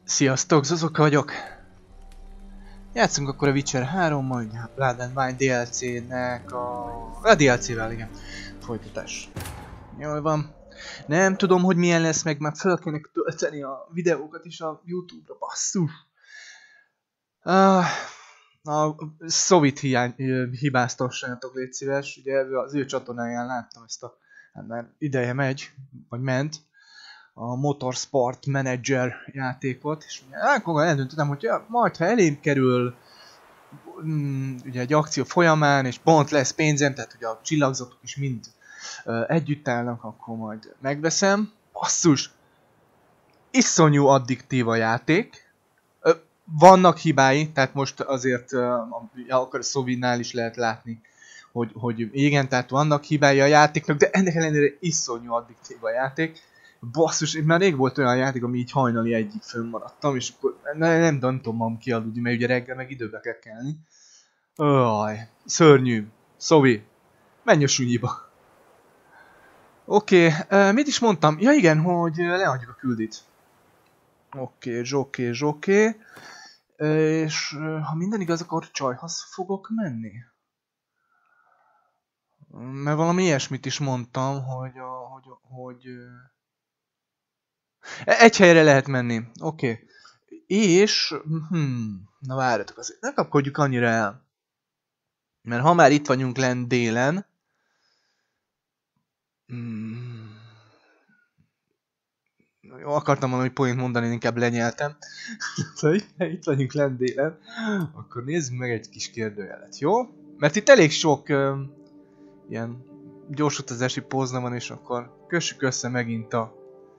Sziasztok, Zozok vagyok. Játszunk akkor a Witcher 3-mal, Blood and Wine DLC-nek a DLC-vel, igen. Folytatás. Jól van. Nem tudom, hogy milyen lesz, meg már fel kéne tölteni a videókat is a YouTube-ra, basszus. A Szovit hibáztassátok, légy szíves. Ugye az ő csatornáján láttam ezt a... Hát már ideje megy, vagy ment. A Motorsport Manager játékot, és akkor eldöntöttem, hogy ja, majd ha elém kerül ugye egy akció folyamán, és pont lesz pénzem, tehát hogy a csillagzatok is mind együtt állnak, akkor majd megveszem. Basszus! Iszonyú addiktív a játék. Vannak hibái, tehát most azért akár a Sovinál is lehet látni, hogy igen, tehát vannak hibái a játéknak, de ennek ellenére iszonyú addiktív a játék. Basszus, már rég volt olyan játék, ami így hajnali egyik fönnmaradtam, és akkor nem tudom magam kialudni, mert ugye reggel meg időbe kell kelni. Aj, szörnyű. Szovi, menj a sunyiba. Oké, mit is mondtam? Ja igen, hogy leadjuk a küldit. Oké. És ha minden igaz, akkor csajhoz fogok menni. Mert valami ilyesmit is mondtam, hogy egy helyre lehet menni. Oké. És... na várjatok azért. Ne kapkodjuk annyira el. Mert ha már itt vagyunk lent délen... Jó, akartam valami poént mondani, inkább lenyeltem. Itt vagyunk lent délen. Akkor nézzük meg egy kis kérdőjelet, jó? Mert itt elég sok ilyen gyorsutazási pózna van, és akkor kössük össze megint a...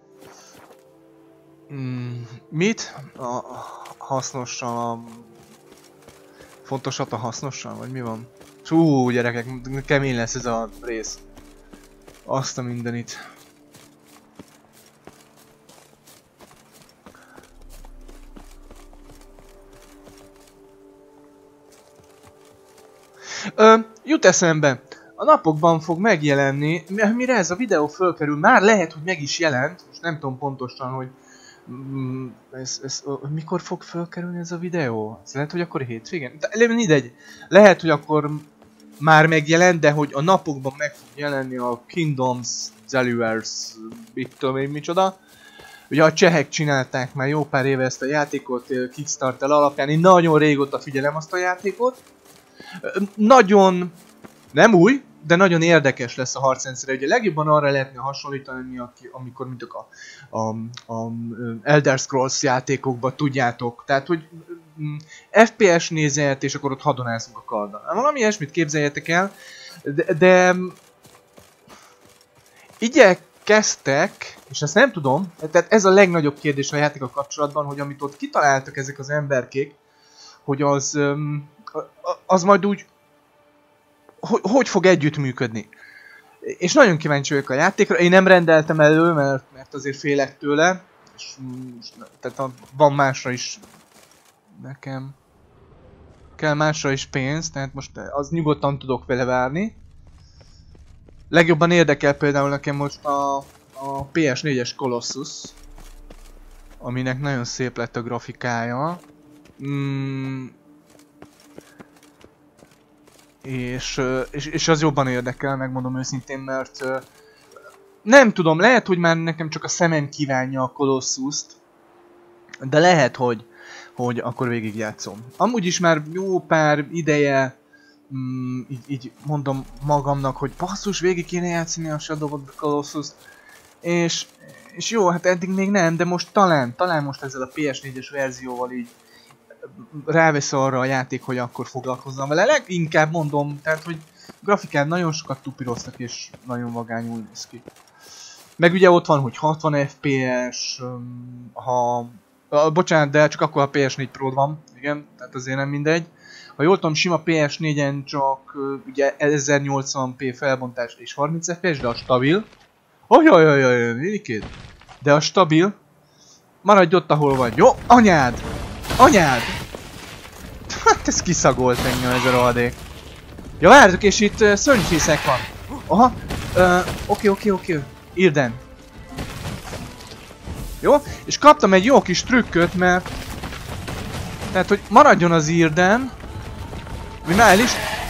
mit? A hasznossal, a... fontosat a hasznossal, vagy mi van? Gyerekek, kemény lesz ez a rész. Azt a mindenit. Jut eszembe. A napokban fog megjelenni, mire ez a videó fölkerül, már lehet, hogy meg is jelent, most nem tudom pontosan, hogy mikor fog fölkerülni ez a videó? Ez lehet, hogy akkor hétvégén? De mindegy. Lehet, hogy akkor már megjelent, de hogy a napokban meg fog jelenni a Kingdoms Deliverance, mit tudom én micsoda. Ugye a csehek csinálták már jó pár éve ezt a játékot Kickstarter alapján, én nagyon régóta figyelem azt a játékot. Nagyon, nem új, de nagyon érdekes lesz a harcrendszere. Ugye legjobban arra lehetne hasonlítani, amikor mint a Elder Scrolls játékokban tudjátok. Tehát, hogy FPS nézet, és akkor ott hadonázunk a karddal. Valami ilyesmit képzeljetek el, de igyekeztek, és ezt nem tudom, tehát ez a legnagyobb kérdés a játékkal kapcsolatban, hogy amit ott kitaláltak ezek az emberkék, hogy az majd úgy, hogy fog együttműködni. És nagyon kíváncsi vagyok a játékra. Én nem rendeltem elő, mert azért félek tőle. És, tehát van másra is... Nekem... kell másra is pénz, tehát most az nyugodtan tudok vele várni. Legjobban érdekel például nekem most a PS4-es Colossus. Aminek nagyon szép lett a grafikája. És az jobban érdekel, megmondom őszintén, mert nem tudom, lehet, hogy már nekem csak a szemem kívánja a Colossus-t, de lehet, hogy akkor végigjátszom. Amúgy is már jó pár ideje így mondom magamnak, hogy basszus, végig kéne játszani a Shadow of the Colossus-t, és jó, hát eddig még nem, de most talán most ezzel a PS4-es verzióval így rávesz arra a játék, hogy akkor foglalkozzam vele. Leginkább mondom, tehát, hogy grafikán nagyon sokat tupíroztak, és nagyon vagányul néz ki. Meg ugye ott van, hogy 60 FPS, bocsánat, de csak akkor a PS4 Pro van, igen, tehát azért nem mindegy. Ha jól tudom, sima PS4-en csak ugye 1080p felbontás és 30 FPS, de a stabil. Ajajajajaj, de a stabil. Maradj ott, ahol vagy. Jó, anyád! Anyád! Hát ez kiszagolt engem ez a rohadék. Ja, várjuk, és itt szörnyfészek van. Aha. Oké. Irden. Jó? És kaptam egy jó kis trükköt, mert... Tehát, hogy maradjon az írdem. Mi már el is...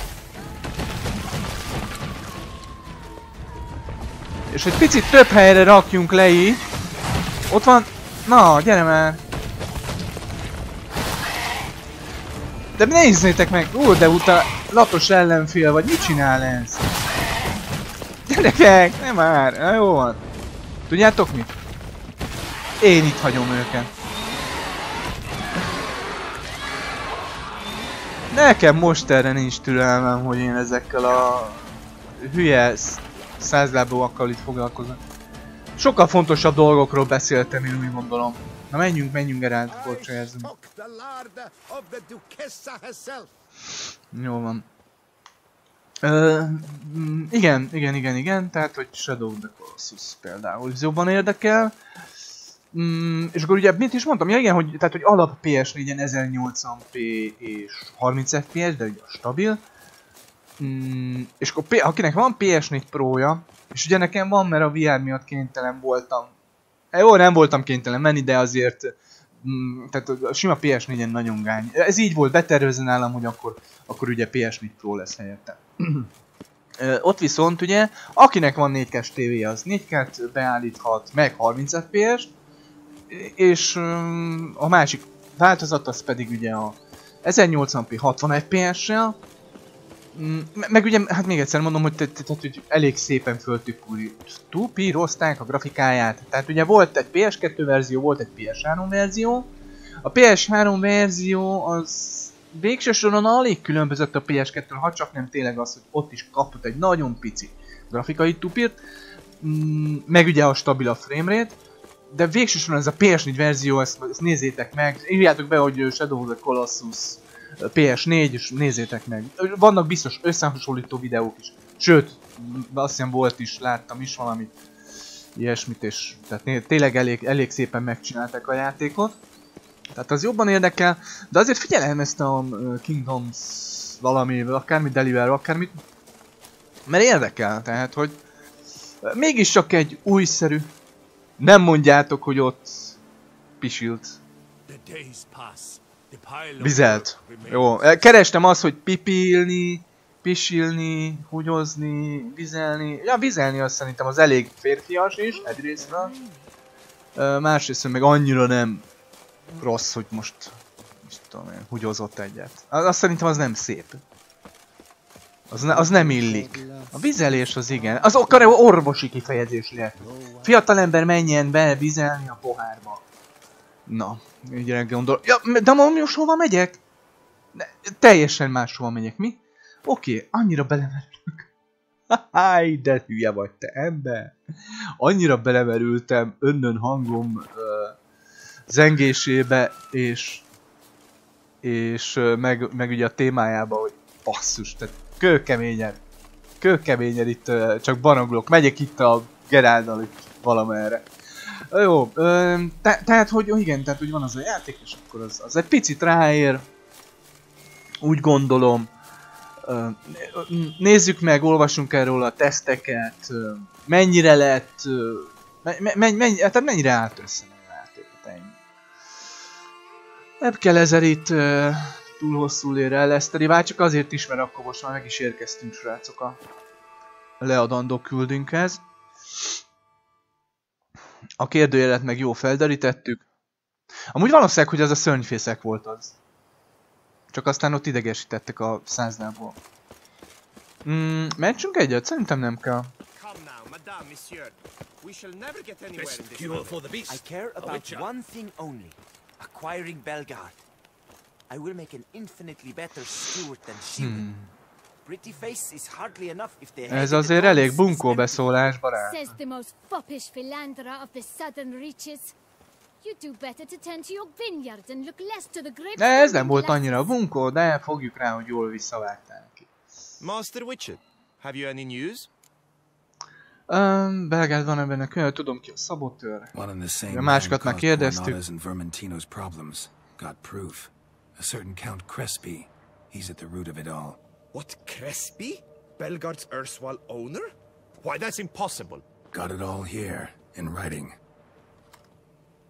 És egy picit több helyre rakjunk le így. Ott van... Na, gyere már! De nézzétek meg! De utána latos ellenfél vagy, mit csinál ez? Gyerekek, nem már! Jó van. Tudjátok mit? Én itt hagyom őket. Nekem most erre nincs türelmem, hogy én ezekkel a hülye százlábúakkal itt foglalkozom. Sokkal fontosabb dolgokról beszéltem, én úgy gondolom. Na menjünk Gerált, korcsolyázzunk. Jó van. Igen, tehát hogy Shadow of the Colossus például jobban érdekel. És akkor ugye mit is mondtam? Ja igen, hogy, tehát, hogy alap PS4-en 1080p és 30 fps, de ugye stabil. És akkor akinek van PS4 Pro-ja, és ugye nekem van, mert a VR miatt kénytelen voltam. Jó, nem voltam kénytelen menni, de azért tehát a sima PS4-en nagyon gány. Ez így volt betervezve nálam, hogy akkor ugye PS4 Pro lesz helyette. Ott viszont ugye, akinek van 4K-s tévéje, az 4K-t beállíthat, meg 30 FPS-t, és a másik változat az pedig ugye a 1080p 60 FPS-sel, meg ugye, hát még egyszer mondom, hogy elég szépen föltupírozták a grafikáját. Tehát ugye volt egy PS2 verzió, volt egy PS3 verzió. A PS3 verzió az végső soron alig különbözött a PS2-től, ha csak nem tényleg az, hogy ott is kapott egy nagyon pici grafikai tupírt, meg ugye a stabil a framerate, de végső soron ez a PS4 verzió, ezt nézzétek meg, írjátok be, hogy Shadow of the Colossus PS4, és nézzétek meg. Vannak biztos összehasonlító videók is. Sőt, azt hiszem volt is, láttam is valamit ilyesmit, és tehát tényleg elég szépen megcsinálták a játékot. Tehát az jobban érdekel, de azért figyelem ezt a Kingdoms valami, akármit Deliver, akármit, mert érdekel, tehát hogy mégiscsak egy újszerű, nem mondjátok, hogy ott pisilt. Vizelt. Jó, kerestem azt, hogy pipilni, pisilni, húgyozni, vizelni. Ja, vizelni azt szerintem az elég férfias is, egyrésztről. Másrészt meg annyira nem rossz, hogy most tudom én, húgyozott egyet. Azt szerintem az nem szép. Az nem illik. A vizelés az igen. Az akár orvosi kifejezés lehet. Fiatalember menjen be vizelni a pohárba. Na, így gondol. Ja, de most hova megyek? Teljesen máshova megyek, mi? Oké, annyira belemerülök. Háj, de hülye vagy te ember. Annyira belemerültem önnön hangom zengésébe, és meg ugye a témájába, hogy basszus, tehát kőkeményen itt csak banaglok. Megyek itt a Geráldal itt valamerre. Jó, tehát hogy igen, tehát hogy van az a játék, és akkor az egy picit ráér. Úgy gondolom. Nézzük meg, olvassunk erről a teszteket. Mennyire lett... tehát mennyire állt össze a játékot, ennyi. Nem kell ezzel itt túl hosszú lére elleszteni, bár csak azért is, mert akkor most már meg is érkeztünk, srácok, a leadandó küldünkhez. A kérdőjelet meg jó felderítettük. Amúgy valószínűleg, hogy az a szörnyfészek volt az. Csak aztán ott idegesítettek a százlából. Mentsünk egyet? Szerintem nem kell. I care about one thing only. Acquiring Belgard. I will make an infinitely better steward than she. Pretty face is hardly enough if they Ez azért elég bunkó beszólás, barát. Says the most foppish philanderer of the southern reaches. You do better to tend to your vineyard and look less to the grapes. De ez nem volt annyira bunkó, de fogjuk rá, hogy jól visszavágtál ki. Master Witcher, have you any news? Belgárd van ebben a könyv, tudom ki a szabotőr. A másikat már kérdeztük. A certain Count Crespi. He's at the root of it all. What, Crespi? Belgard's erstwhile owner? Why, that's impossible. Got it all here, in writing.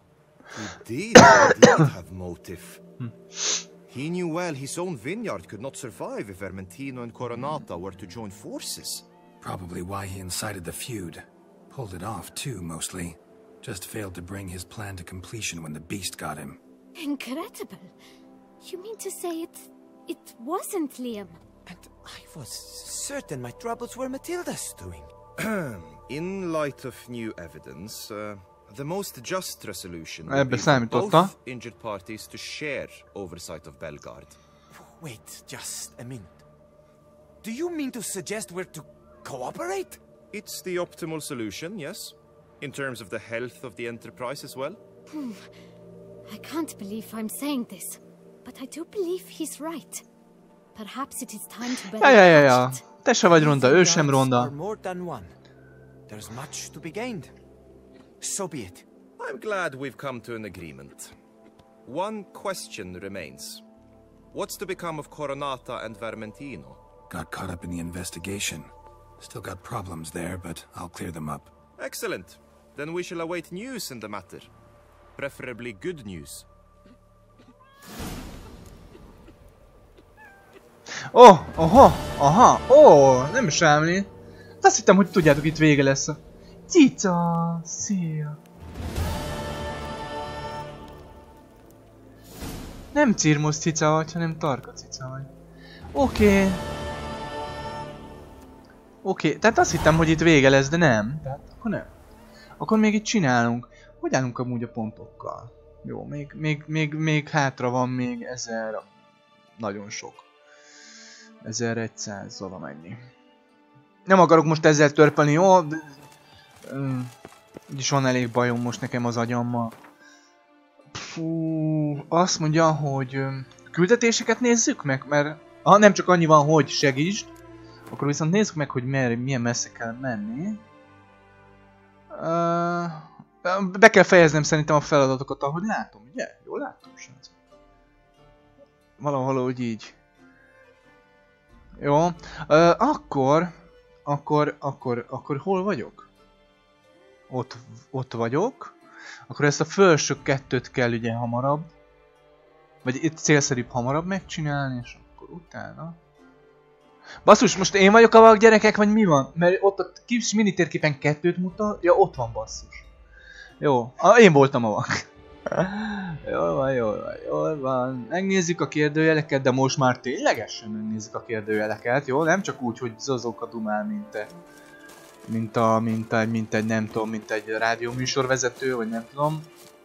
He did have motive. He knew well his own vineyard could not survive if Vermentino and Coronata were to join forces. Probably why he incited the feud. Pulled it off, too, mostly. Just failed to bring his plan to completion when the beast got him. Incredible. You mean to say it wasn't Liam? And I was certain my troubles were Matilda's doing. In light of new evidence, the most just resolution Ebbe would be for számította. both injured parties to share oversight of Belgard. Wait just a minute. Do you mean to suggest we're to cooperate? It's the optimal solution, yes. In terms of the health of the enterprise as well. I can't believe I'm saying this, but I do believe he's right. Perhaps it is time to better Ja. catch it. Te se vagy ronda, ő sem Vineyards ronda. are more than one. There's much to be gained. So be it. I'm glad we've come to an agreement. One question remains. What's to become of Coronata and Vermentino? Got caught up in the investigation. Still got problems there, but I'll clear them up. Excellent. Then we shall await news in the matter. Preferably good news. Nem semmi. Azt hittem, hogy tudjátok, itt vége lesz a... Cica, szia. Nem Cirmus cica vagy, hanem Tarka cica vagy. Oké, tehát azt hittem, hogy itt vége lesz, de nem. Tehát akkor nem. Akkor még itt csinálunk. Hogy állunk amúgy a pontokkal? Jó, még hátra van még 1000... Nagyon sok. 1100 valamennyi. Nem akarok most ezzel törpelni, jó? Úgyis van elég bajom most nekem az agyammal. Azt mondja, hogy küldetéseket nézzük meg, mert ha nem csak annyi van, hogy segítsd, akkor viszont nézzük meg, hogy milyen messze kell menni. Be kell fejeznem szerintem a feladatokat, ahogy látom, ugye? Jól látom, srác. Valahogy így. Jó. Akkor hol vagyok? Ott vagyok. Akkor ezt a felső kettőt kell ugye hamarabb. Vagy itt célszerűbb hamarabb megcsinálni, és akkor utána. Basszus, most én vagyok a vak gyerekek, vagy mi van? Mert ott a kis mini térképen 2-t mutat. Ja, ott van basszus. Jó, én voltam a vak. Jól van. Megnézzük a kérdőjeleket, de most már ténylegesen megnézzük a kérdőjeleket, jó? Nem csak úgy, hogy zozok a dumál, mint egy nem tudom, mint egy rádióműsorvezető, vagy nem tudom.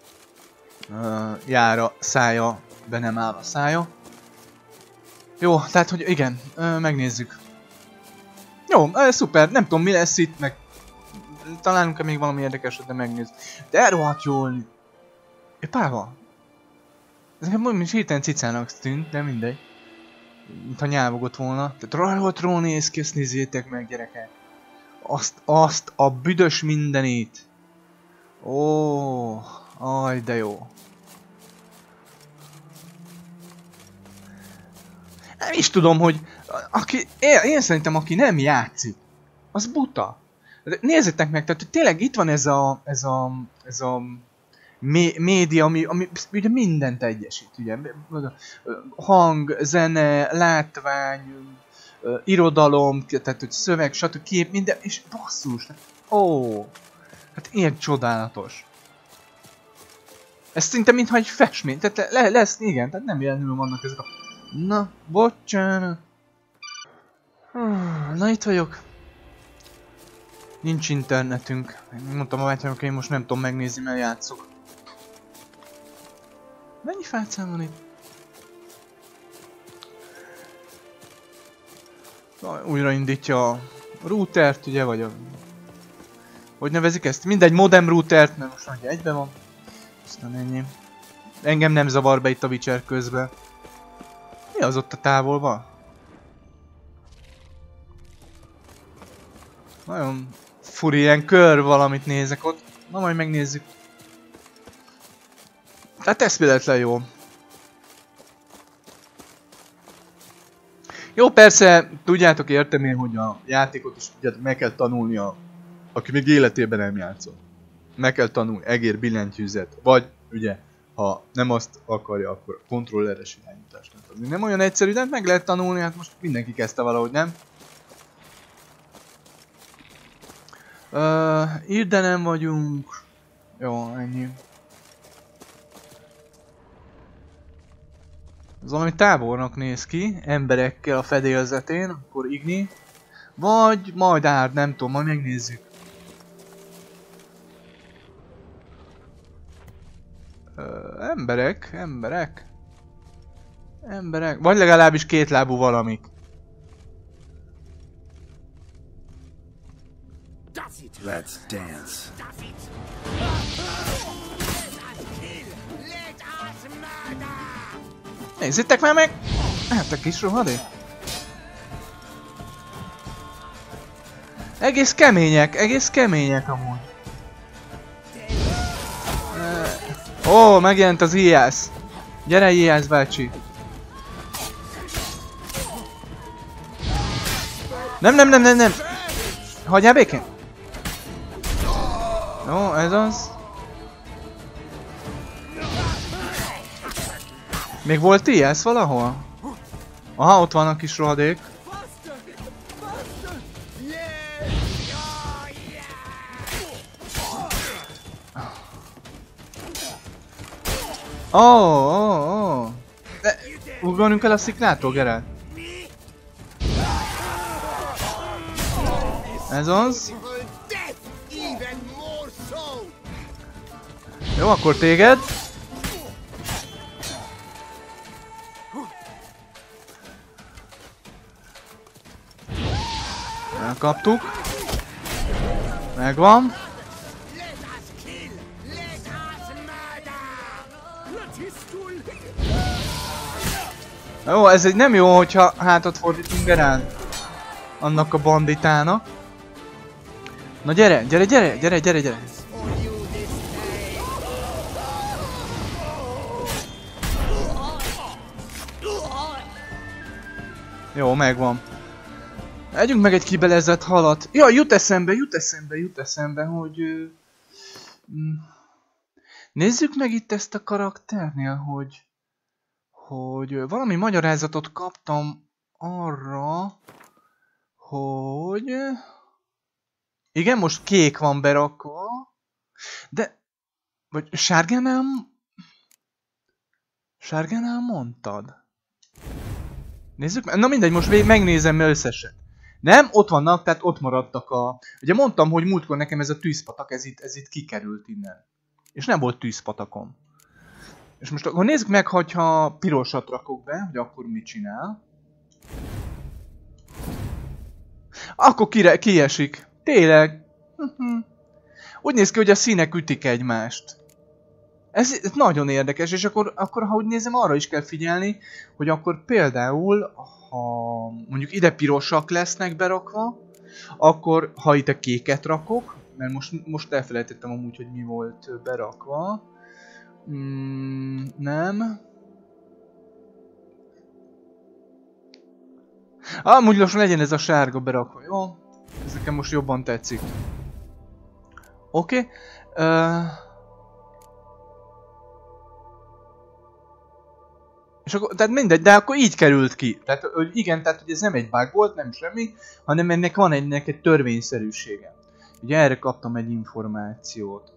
Jár a szája, be nem áll a szája. Jó, tehát hogy igen, megnézzük. Jó, szuper, nem tudom mi lesz itt, meg találunk-e még valami érdekeset, de megnézzük. De rohadt jól. Épáva? Ez nekem mondjuk hirtelen cicának tűnt, de mindegy. Mintha nyávogott volna. Tehát rohadt néz ki, ezt nézzétek meg, gyerekek. Azt a büdös mindenit. Ó, aj, de jó. Nem is tudom, hogy én szerintem aki nem játszik, az buta. Nézzétek meg, tehát tényleg itt van ez a média, ami ugye mindent egyesít, ugye. Hang, zene, látvány, irodalom, tehát hogy szöveg, stb. Kép, minden, és basszus, hát ilyen csodálatos. Ez szinte mintha egy festmény, tehát lesz, igen, tehát nem véletlenül vannak ezek a... Na, bocsánat. Na, itt vagyok. Nincs internetünk. Mondtam a bátyámnak, hogy én most nem tudom megnézni, mert játszok. Mennyi fácán van itt? Újraindítja a routert, ugye, vagy a... Hogy nevezik ezt? Mindegy, modem routert, mert most ugye egyben van. Aztán ennyi. Engem nem zavar be itt a Witcher közben. Mi az ott a távolban? Nagyon furi, ilyen kör valamit nézek ott. Na majd megnézzük. Hát ez véletlen jó. Jó, persze, tudjátok, értem én, hogy a játékot is tudjátok, meg kell tanulnia, aki még életében nem játszott. Meg kell tanulni egér billentyűzet, vagy ugye, ha nem azt akarja, akkor kontrolleres irányítást nem tudni. Nem olyan egyszerű, de meg lehet tanulni, hát most mindenki kezdte valahogy, nem? Ide nem vagyunk. Jó, ennyi. Ez valami tábornak néz ki, emberekkel a fedélzetén, akkor Igni. Vagy majd Árd, nem tudom, majd megnézzük. Emberek. Vagy legalábbis kétlábú valamik. Let's dance. Nézzétek már meg! Hát a kis rohadék! Egész kemények amúgy. Ó, megjelent az Ijász! Gyere Ijász bácsi! Nem! Hagyjál békén! Jó, ez az. Még volt Ijász valahol? Aha, ott van a kis rohadék. Oh. De ugorjunk el a sziklától, Geralt. Ez az. Jó, akkor téged. Elkaptuk. Megvan. Jó, ez egy nem jó, hogyha hátat fordítunk Geralt annak a banditának. Na gyere. Jó, megvan. Együnk meg egy kibelezett halat. Ja, jut eszembe, hogy... Nézzük meg itt ezt a karakternél, hogy valami magyarázatot kaptam arra, hogy... Igen, most kék van berakva, de... Vagy sárgánál mondtad? Nézzük meg. Na mindegy, most megnézem összesen. Nem, ott vannak, tehát ott maradtak a... Ugye mondtam, hogy múltkor nekem ez a tűzpatak, ez itt kikerült innen. És nem volt tűzpatakon. És most akkor nézzük meg, hogyha pirosat rakok be, hogy akkor mit csinál. Akkor kiesik. Tényleg. Úgy néz ki, hogy a színek ütik egymást. Ez nagyon érdekes, és akkor ha úgy nézem, arra is kell figyelni, hogy akkor például, ha mondjuk ide pirosak lesznek berakva, akkor ha ide kéket rakok, mert most elfelejtettem amúgy, hogy mi volt berakva. Nem. Amúgy most legyen ez a sárga berakva, jó? Ez nekem most jobban tetszik. Oké. És akkor, tehát mindegy, de akkor így került ki. Tehát, hogy igen, tehát hogy ez nem egy bug volt, nem semmi, hanem ennek van egy törvényszerűsége. Ugye erre kaptam egy információt.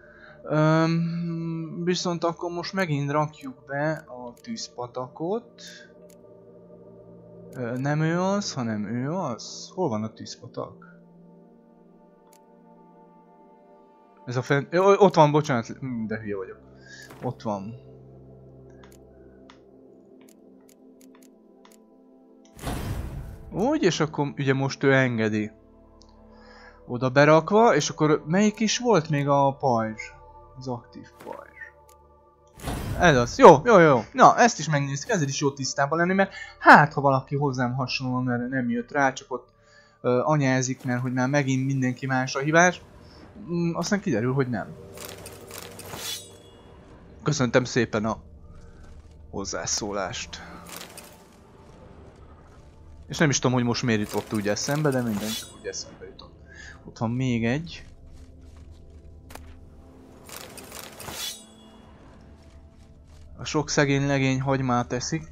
Viszont akkor most megint rakjuk be a tűzpatakot. Nem ő az, hanem ő az. Hol van a tűzpatak? Ez a fent... Ott van, bocsánat, de hülye vagyok. Ott van. Úgy, és akkor ugye most ő engedi. Oda berakva, és akkor melyik is volt még a pajzs? Az aktív pajzs. Ez az. Jó. Na, ezt is megnézzük, ezért is jó tisztában lenni, mert hát, ha valaki hozzám hasonlóan nem jött rá, csak ott anyázik, mert hogy már megint mindenki más a hibás. Aztán kiderül, hogy nem. Köszöntem szépen a hozzászólást. És nem is tudom, hogy most miért jutott úgy eszembe, de minden csak úgy eszembe jutott. Ott van még egy. A sok szegény legény hagymát eszik.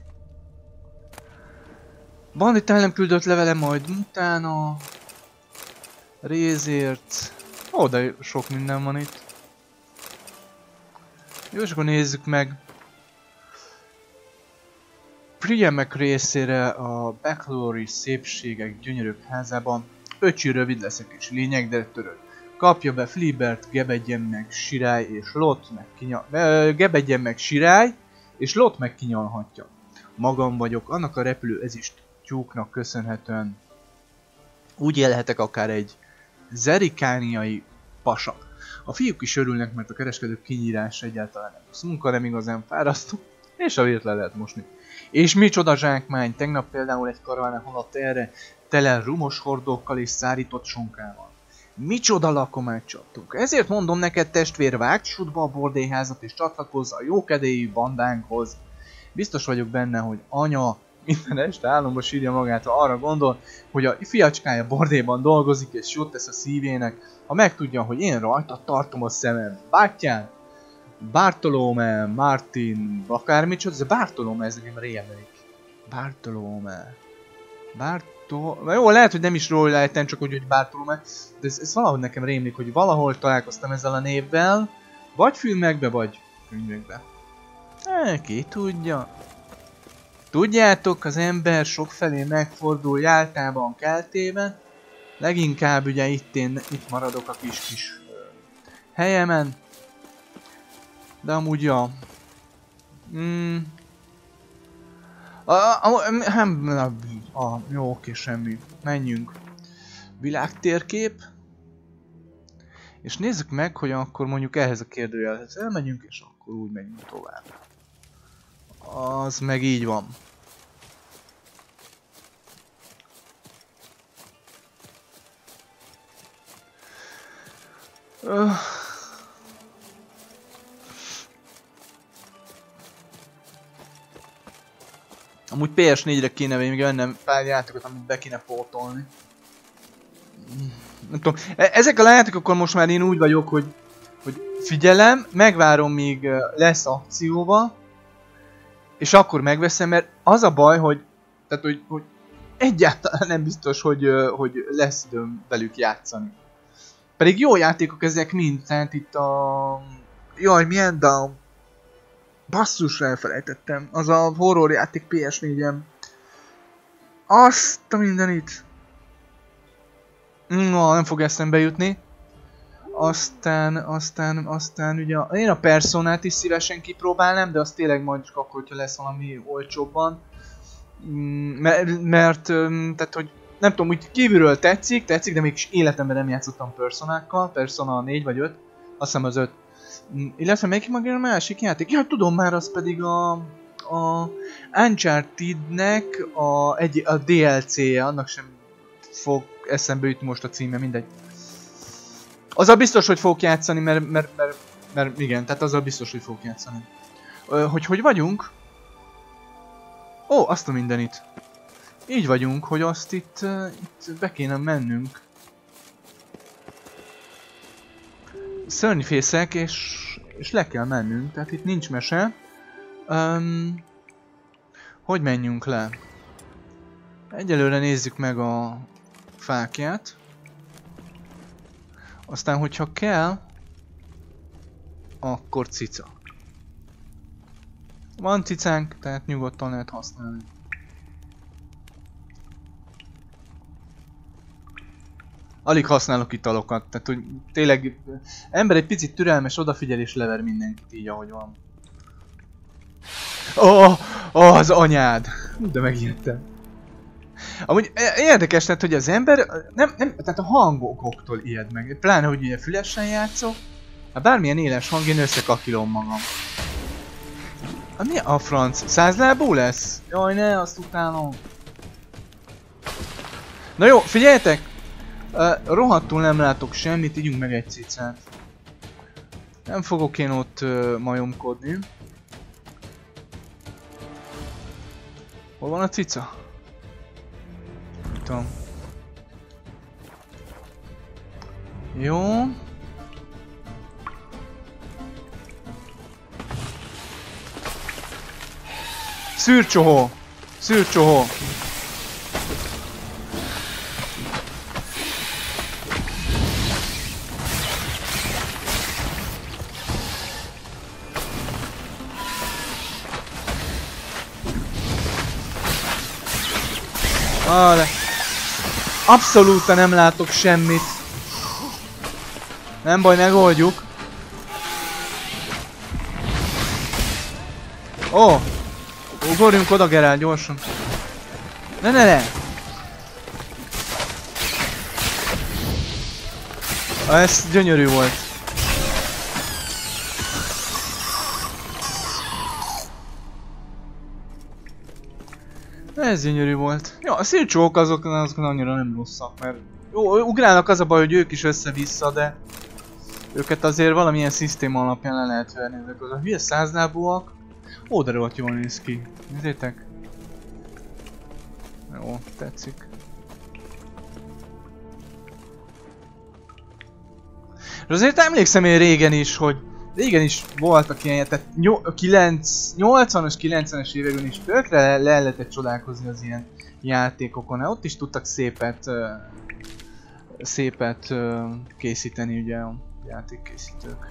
Bandit el nem küldött levele, majd utána. Rézért. Ó, de sok minden van itt. Jó, és akkor nézzük meg. Priemek részére a Backlory szépségek gyönyörűk házában. Öcsi rövid leszek és lényeg, de török. Kapja be Flibert, gebedjen meg Sirály és Lot meg gebedjen meg Sirály és Lot meg kinyalhatja. Magam vagyok, annak a repülő ezist tyúknak köszönhetően úgy élhetek akár egy zerikániai pasa. A fiúk is örülnek, mert a kereskedők kinyírása egyáltalán nem rossz munka, nem igazán fárasztó, és a vért le lehet mosni. És micsoda zsákmány, tegnap például egy karaván haladt erre, tele rumos hordókkal és szárított sonkával. Micsoda lakományt csaptunk. Ezért mondom neked, testvér, vágd sutba a bordélyházat és csatlakozz a jókedélyű bandánkhoz. Biztos vagyok benne, hogy anya minden este álomba sírja magát, ha arra gondol, hogy a fiacskája bordélyban dolgozik és jót tesz a szívének, ha megtudja, hogy én rajta tartom a szemem. Bátyám, Bartolomé, Martin, akármicsoda, ez Bartolomé, ez nekem rémlik. Bartolomé. Jó, lehet, hogy nem is róla lehetem, csak úgy, hogy Bartolomé, de ez valahogy nekem rémlik, hogy valahol találkoztam ezzel a névvel, vagy filmekbe, vagy könyvekbe. Ki tudja. Tudjátok, az ember sokfelé megfordul jáltában, keltében, leginkább ugye itt maradok a kis helyemen, de amúgy ja. Jó, oké, semmi. Menjünk. Világtérkép. És nézzük meg, hogy akkor mondjuk ehhez a kérdőjelhez elmegyünk, és akkor úgy megyünk tovább. Az meg így van. Amúgy PS4-re kéne még vennem pár játékot, amit be kéne pótolni. Nem tudom. Ezek a játékokkal most már én úgy vagyok, hogy figyelem, megvárom míg lesz akcióba, és akkor megveszem, mert az a baj, hogy egyáltalán nem biztos, hogy lesz időm velük játszani. Pedig jó játékok ezek mind, tehát itt a... Jaj, milyen Down? Basszusra elfelejtettem. Az a horror játék PS4-en. Azt a mindenit. No, nem fog eszembe jutni. Aztán ugye... Én a Personát is szívesen kipróbálnám, de az tényleg majd csak akkor, hogyha lesz valami olcsóbban. Mert tehát, hogy nem tudom, úgy kívülről tetszik, de még életemben nem játszottam Personákkal. Persona 4 vagy 5. Azt hiszem az 5. Illetve melyik maga a másik játék? Ja, tudom már, az pedig a Uncharted-nek a DLC-je, annak sem fog eszembe jutni most a címe, mindegy. Azzal biztos, hogy fogok játszani, mert igen, tehát azzal biztos, hogy fogok játszani. Hogy vagyunk? Ó, azt a mindenit. Így vagyunk, hogy azt itt be kéne mennünk. Szörnyfészek, és le kell mennünk, tehát itt nincs mese. Hogy menjünk le? Egyelőre nézzük meg a fákját. Aztán, hogyha kell, akkor cica. Van cicánk, tehát nyugodtan lehet használni. Alig használok italokat, tehát hogy tényleg ember egy picit türelmes, odafigyel és lever mindenkit így, ahogy van. Az anyád! De megijedtem. Amúgy érdekes, tehát, hogy az ember tehát a hangoktól ijed meg. Pláne, hogy ugye fülesen játszok. Hát bármilyen éles hang, én összekakilom magam. Hát mi a franc? 100 lábú lesz? Jaj, ne, azt utálom. Na jó, figyeljetek! Rohadtul nem látok semmit, ígyunk meg egy cicát. Nem fogok én ott majomkodni. Hol van a cica? Nem tudom. Jó. Szűrcsohó! Szűrcsohó! De abszolút nem látok semmit. Nem baj, megoldjuk. Ó! Ugorjunk oda, Geralt, gyorsan. Ne! Ez gyönyörű volt. Ez gyönyörű volt. Ja, a szírcsók azok annyira nem rosszak, mert jó, ugrálnak, az a baj, hogy ők is össze-vissza, de őket azért valamilyen szisztéma alapján le lehet verni. Ezek az a hülye százlábúak. Ó, de rohadt jól néz ki. Nézzétek. Jó, tetszik. És azért emlékszem én régen is, hogy régen is voltak ilyen, tehát 80-as, 90-es években is tökre le lehetett csodálkozni az ilyen játékokon. Ott is tudtak szépet készíteni ugye a játékkészítők.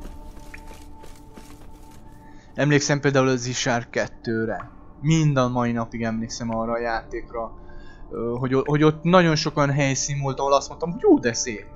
Emlékszem például az Ishar 2-re. Minden mai napig emlékszem arra a játékra, hogy ott nagyon sokan helyszín volt, ahol azt mondtam, hogy jó, de szép.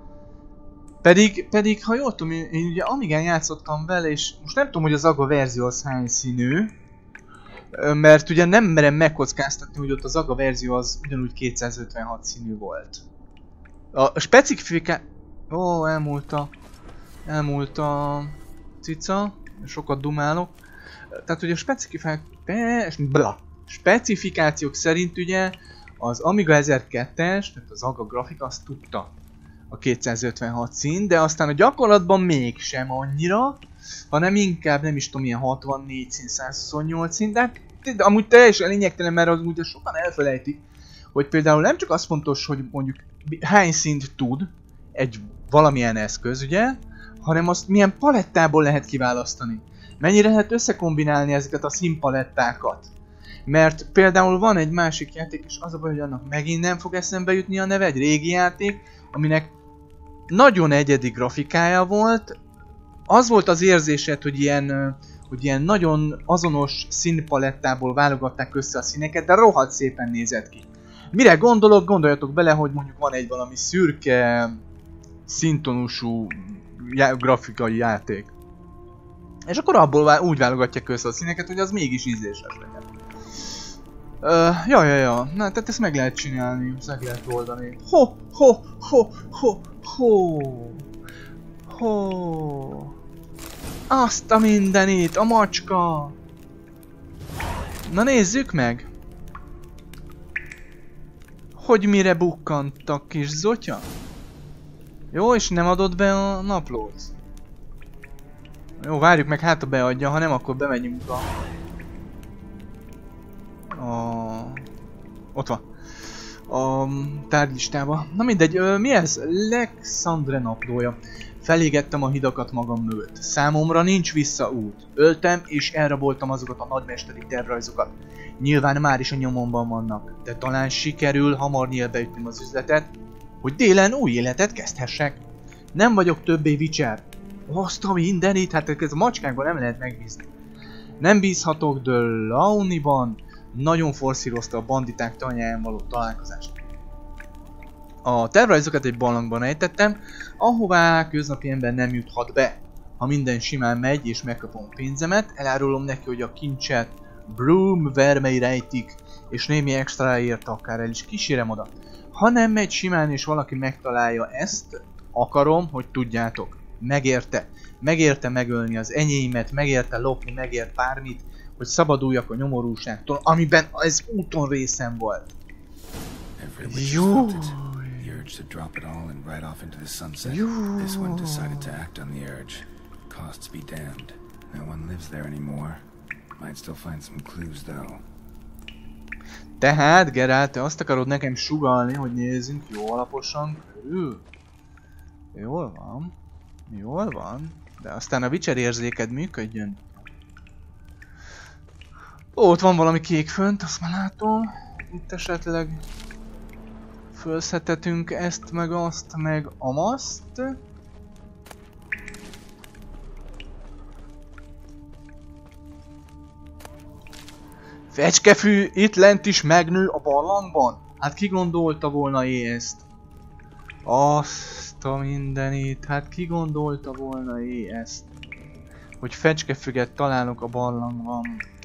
Pedig ha jól tudom, én ugye Amigán játszottam vele, és most nem tudom, hogy az AGA verzió az hány színű, mert ugye nem merem megkockáztatni, hogy ott az AGA verzió az ugyanúgy 256 színű volt. A specifiká... Ó, elmúlt a cica, sokat dumálok. Tehát ugye a specifikációk szerint ugye az Amiga 1002-es, tehát az AGA grafika azt tudta a 256 szín, de aztán a gyakorlatban mégsem annyira, hanem inkább nem is tudom, ilyen 64 szín, 128 szín, de amúgy teljesen lényegtelen, mert az ugye sokan elfelejtik, hogy például nem csak az fontos, hogy mondjuk hány színt tud egy valamilyen eszköz, ugye, hanem azt milyen palettából lehet kiválasztani. Mennyire lehet összekombinálni ezeket a színpalettákat. Mert például van egy másik játék, és az a baj, hogy annak megint nem fog eszembe jutni a neve, egy régi játék, aminek nagyon egyedi grafikája volt. Az volt az érzésed, hogy ilyen nagyon azonos színpalettából válogatták össze a színeket, de rohadt szépen nézett ki. Mire gondolok? Gondoljatok bele, hogy mondjuk van egy valami szürke, színtonusú grafikai játék. És akkor abból úgy válogatják össze a színeket, hogy az mégis ízléses legyen. Ja. Na, tehát ezt meg lehet csinálni, ezt meg lehet oldani. Ho. Azt a mindenit, a macska! Na nézzük meg! Hogy mire bukkant a kis zotya? Jó, és nem adod be a naplót? Jó, várjuk meg, hát ha beadja, ha nem, akkor bemegyünk ott van. A tárgylistába. Na mindegy, mi ez? Alexandre naplója. Felégettem a hidakat magam mögött. Számomra nincs visszaút. Öltem és elraboltam azokat a nagymesteri tervrajzokat. Nyilván már is a nyomomban vannak. De talán sikerül hamar nyílbeütnöm az üzletet, hogy délen új életet kezdhessek. Nem vagyok többé Witcher. Azt a mindenit, hát ez a macskákban nem lehet megbízni. Nem bízhatok de Launiban. Nagyon forszírozta a banditák tanyáján való találkozást. A tervrajzokat egy barlangban ejtettem, ahová köznapi ember nem juthat be. Ha minden simán megy és megkapom pénzemet, elárulom neki, hogy a kincset Broom vermei rejtik, és némi extraért akár el is kísérem oda. Ha nem megy simán és valaki megtalálja ezt, akarom, hogy tudjátok. Megérte. Megérte megölni az enyémet, megérte lopni, megért bármit, hogy szabaduljak a nyomorúságtól, amiben ez úton részem volt. Jó. To drop it all and ride off into the sunset. This one decided to act on the urge. Costs be damned. No one lives there anymore. Might still find some clues though. Tehát, Geralt, te azt akarod nekem sugallni, hogy nézzünk jó alaposan körül? Jól van. De aztán a Witcher érzéked működjön. Ó, ott van valami kék fönt, azt már látom. Itt esetleg fölszedhetünk ezt, meg azt, meg amaszt. Fecskefű itt lent is megnő a barlangban? Hát ki gondolta volna ezt? Azt a mindenit, hát ki gondolta volna ezt? Hogy fecskefüget találok a barlangban.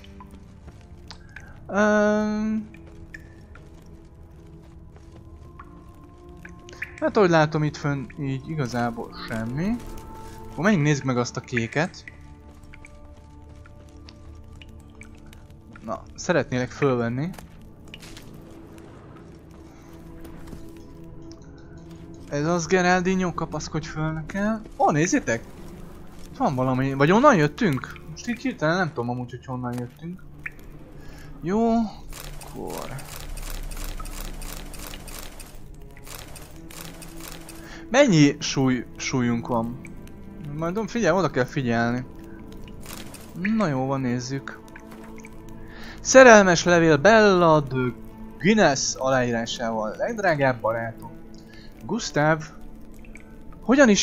Hát ahogy látom itt fönn, így igazából semmi. Akkor menjünk nézzük meg azt a kéket. Na, szeretnélek fölvenni. Ez az Geraldinho, kapaszkodj föl nekem. Ó, nézzétek! Itt van valami, vagy onnan jöttünk? Most így hirtelen nem tudom amúgy, hogy honnan jöttünk. Jó, akkor... Mennyi súlyunk van? Majd figyelj, oda kell figyelni. Na jó van, nézzük. Szerelmes levél Bella de Guinness aláírásával. Legdrágább barátom. Gustav. Hogyan is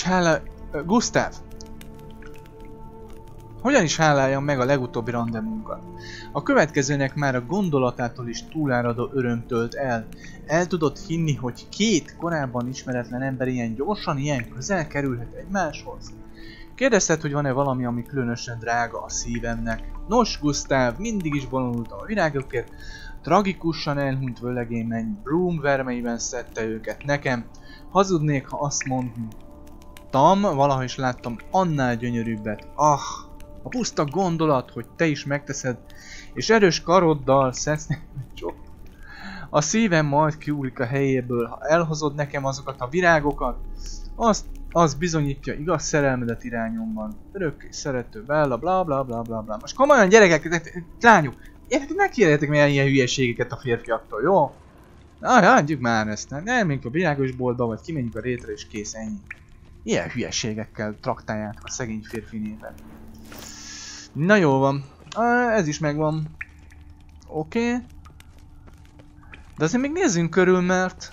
háláljam meg a legutóbbi randevunkat? A következőnek már a gondolatától is túláradó öröm tölt el. El tudod hinni, hogy két korábban ismeretlen ember ilyen gyorsan, ilyen közel kerülhet egymáshoz? Kérdezted, hogy van-e valami, ami különösen drága a szívemnek? Nos, Gustav, mindig is vonultam a virágokért. Tragikusan elhunyt vőlegény Bloom vermeiben szedte őket nekem. Hazudnék, ha azt mondtam, valaha is láttam annál gyönyörűbbet. Ah, a puszta gondolat, hogy te is megteszed, és erős karoddal szedsz csak. A szívem majd kiúlik a helyéből, ha elhozod nekem azokat a virágokat, az bizonyítja igaz szerelmedet irányomban. Örökké szerető Bella, bla bla bla bla bla. Most komolyan gyerekek, lányok, ne kérjetek meg ilyen hülyeségeket a férfiaktól, jó? Adjuk már ezt, nem menjünk a virágos boltba, vagy kimenjünk a rétre és kész, ennyi. Ilyen hülyeségekkel traktáljátok a szegény férfi néven. Na jó van, ez is megvan. Oké. De azért még nézzünk körül, mert...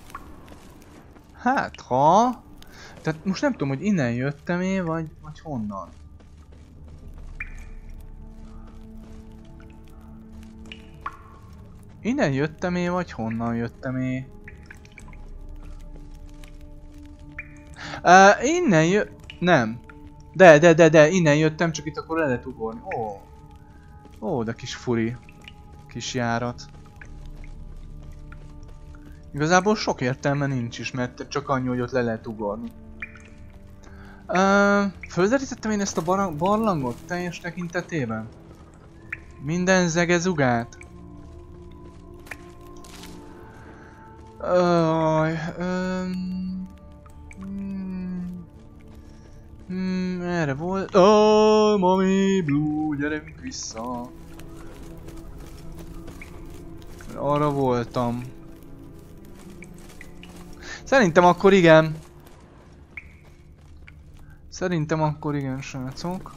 Hát ha... Tehát most nem tudom, hogy innen jöttem én, vagy honnan. Innen jöttem én, vagy honnan jöttem én? Innen nem. De, innen jöttem, csak itt akkor le lehet ugorni. Ó, de kis furi. Kis járat. Igazából sok értelme nincs is, mert csak annyi, hogy ott le lehet ugorni. Földerítettem én ezt a barlangot teljes tekintetében? Minden zegezugát? Erre volt... Mami Blue, gyerünk vissza! Arra voltam. Szerintem akkor igen. Szerintem akkor igen, srácok.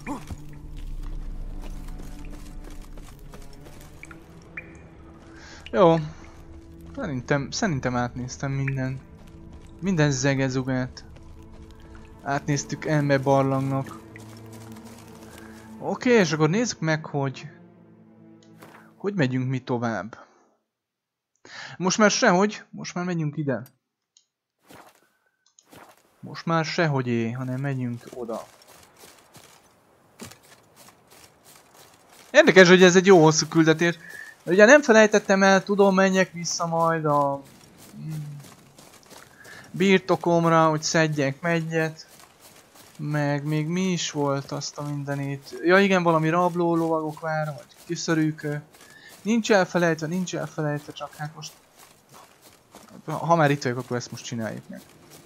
Jó. Szerintem átnéztem minden zegezugát. Átnéztük ember barlangnak. Oké, és akkor nézzük meg, hogy megyünk mi tovább. Most már sehogy, most már megyünk ide. Most már sehogy hanem megyünk oda. Érdekes, hogy ez egy jó hosszú küldetés. Ugye nem felejtettem el, tudom, menjek vissza majd a birtokomra, hogy szedjek megyet. Meg még mi is volt azt a mindenit. Ja igen, valami rabló lovagok vár, vagy kiszörűkő. Nincs elfelejtve, csak hát most... Ha már itt vagyok, akkor ezt most csináljuk meg.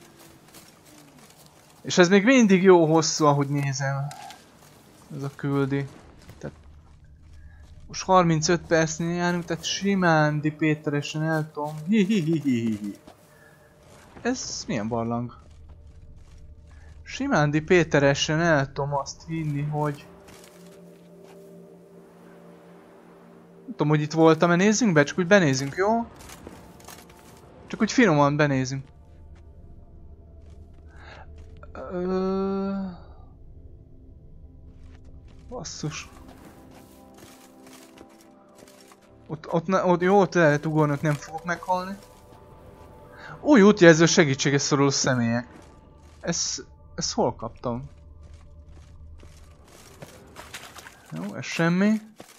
És ez még mindig jó hosszú, ahogy nézem. Ez a küldi. Tehát most 35 percnél járunk, tehát simán dipéteresen el tudom. Hihihihihi. Ez milyen barlang? Simán dipéteresen el tudom azt hinni, hogy... tudom, hogy itt voltam-e, nézzünk be, csak úgy benézünk, jó? Csak úgy finoman benézünk. Basszus. Ott jó, ott lehet ugorni, ott nem fogok meghalni. Új útjelző segítséges szoruló személyek. Ezt hol kaptam? Jó, ez semmi.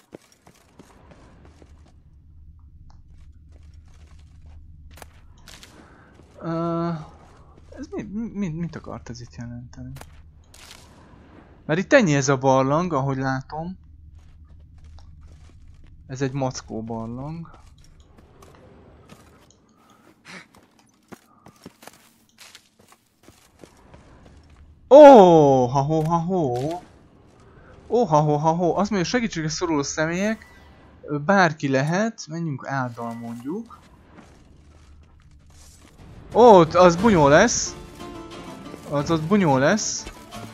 Ez mit akart ez itt jelenteni? Mert itt ennyi ez a barlang, ahogy látom. Ez egy mackó barlang. Ó, ha-ho. Azt mondja, segítségre szoruló személyek. Bárki lehet. Menjünk áldal mondjuk. Ó, az bunyó lesz. Az bunyó lesz.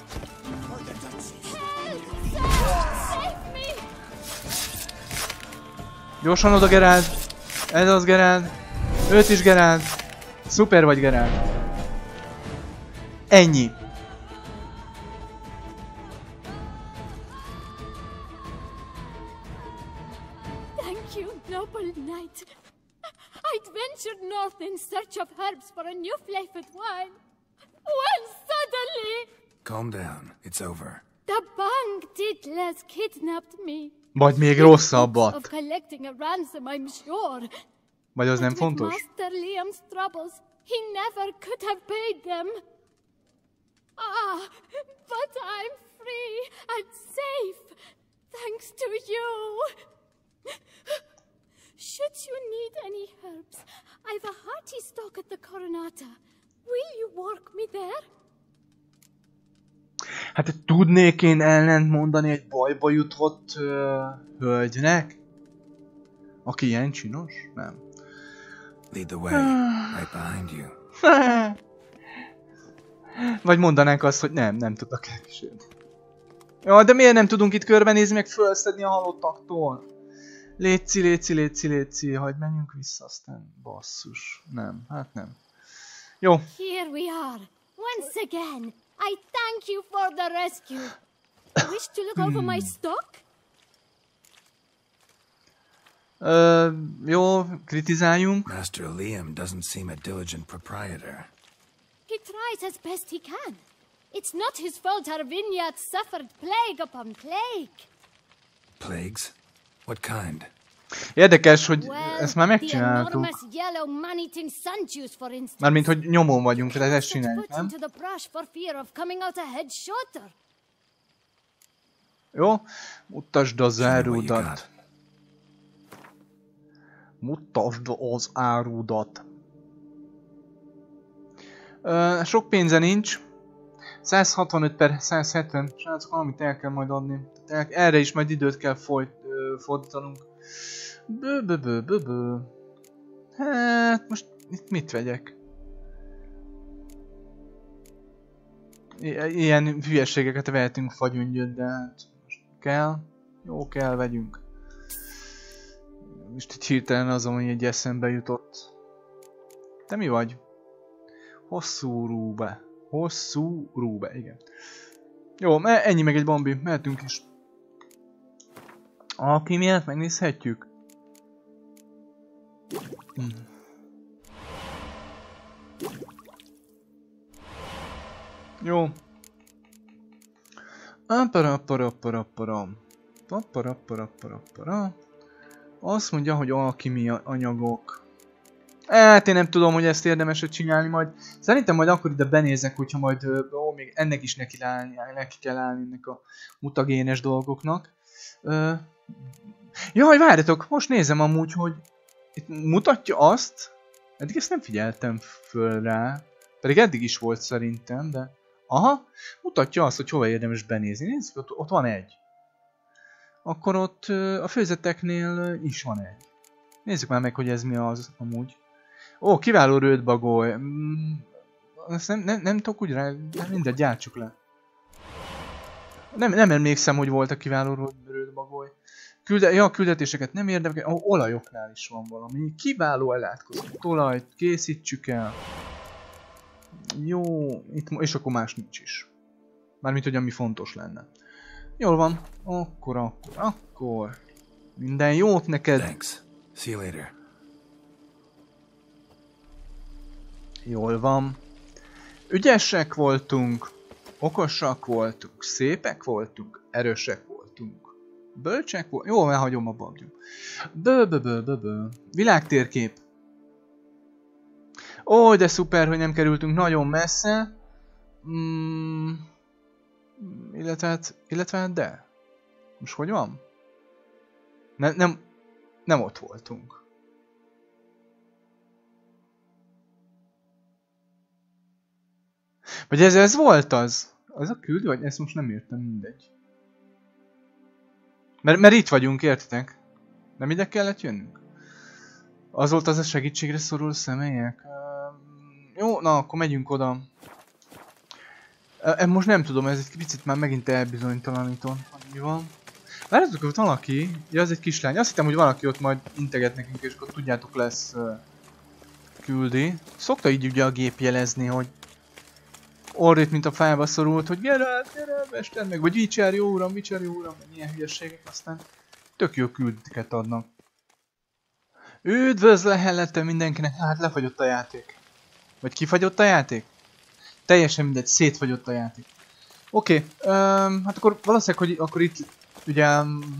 Gyorsan oda, Geralt. Ez az, Geralt. Őt is, Geralt. Szuper vagy, Geralt. Ennyi. Thank you, noble knight. I'd ventured north in search of herbs for a new flavored wine. When suddenly... Calm down. It's over. The Bang Diddlers kidnapped me. Vagy még rosszabbat. Of collecting a ransom, I'm sure. Vagy az nem But fontos? with Master Liam's troubles, he never could have paid them. Ah, but I'm free and safe, thanks to you. Should you need any herbs, I've a hearty stock at the Coronata. Will you work me there? Hát tudnék én ellent mondani egy bajba jutott hölgynek? Aki ilyen csinos? Nem. Lead the way. Right behind you. Vagy mondanánk azt, hogy nem tudok elkísérni. Ja, de miért nem tudunk itt körbenézni, meg fölszedni a halottaktól? Léci, hagyd menjünk vissza, aztán basszus. Nem, hát nem. Jó. Here we are, once again. I thank you for the rescue. Wish to look over my stock? Jó, kritizáljunk. Master Liam doesn't seem a diligent proprietor. He tries as best he can. It's not his fault our vineyard suffered plague upon plague. Plagues? What kind? Érdekes, hogy Well, ezt már the megcsináltuk. enormous yellow man-eating sun juice, for instance. Mármint, hogy nyomon vagyunk, tehát ezt csináljuk, Put nem? into the brush for fear of coming out a head shorter. Jó? Mutasd az Show me what you árudat. got. Mutasd az árudat. Sok pénze nincs. 165 per 170. Srácok, valamit el kell majd adni. Erre is majd időt kell fordítanunk. Hát most itt mit vegyek? Ilyen hülyeségeket vehetünk fagyöngyöt, de hát most kell. Jó, kell, vegyünk. Most itt hirtelen az, ami egy eszembe jutott. Te mi vagy? Hosszú rúbe, igen. Jó, ennyi meg egy Bambi, mehetünk is. Alkimiát megnézhetjük. Jó. Azt mondja, hogy alkimia anyagok. Hát én nem tudom, hogy ezt érdemes csinálni majd. Szerintem majd akkor ide benézek, hogyha majd még ennek is neki kell állni ennek a mutagénes dolgoknak. Jaj, várjatok, most nézem amúgy, hogy itt mutatja azt. Eddig ezt nem figyeltem föl rá. Pedig eddig is volt szerintem, de... Aha, mutatja azt, hogy hova érdemes benézni. Nézzük, ott van egy. Akkor ott a főzeteknél is van egy. Nézzük már meg, hogy ez mi az amúgy. Ó, kiváló rödbagoly. Azt nem tudok úgy rá, de mindegy, gyártsuk le. Nem emlékszem, hogy volt a kiváló rödbagoly. bagoly. Ja, a küldetéseket nem érdekel. Olajoknál is van valami. Kiváló elátkozott olajt készítsük el. Jó, itt, és akkor más nincs is. Mármint, hogy ami fontos lenne. Jól van. Akkor. Minden jót neked. Thanks. See you later. Jól van. Ügyesek voltunk, okosak voltunk, szépek voltunk, erősek voltunk. Bölcsek voltunk. Jó, elhagyom a babjum. Világtérkép. Ó, de szuper, hogy nem kerültünk nagyon messze. Illetve hát de. Most hogy van? Nem ott voltunk. Vagy ez volt az? Az a küldő, vagy ezt most nem értem, mindegy. Mert itt vagyunk, értitek? Nem ide kellett jönnünk? Az volt az a segítségre szoruló személyek? Jó, na akkor megyünk oda. Most nem tudom, ez egy picit már megint elbizonytalanítom. Mi van? Várjátok, hogy valaki... Ja, az egy kislány. Azt hittem, hogy valaki ott majd integet nekünk, és akkor tudjátok lesz küldi. Szokta így ugye a gép jelezni, hogy orrét, mint a fába szorult, hogy gyere, mester meg, vagy Witcher, jó uram, ilyen hülyeségek, aztán tök jó küldeteket adnak. Üdvözlehelletem mindenkinek, hát lefagyott a játék. Vagy kifagyott a játék? Teljesen mindegy, szétfagyott a játék. Oké, hát akkor valószínűleg, hogy akkor itt ugye...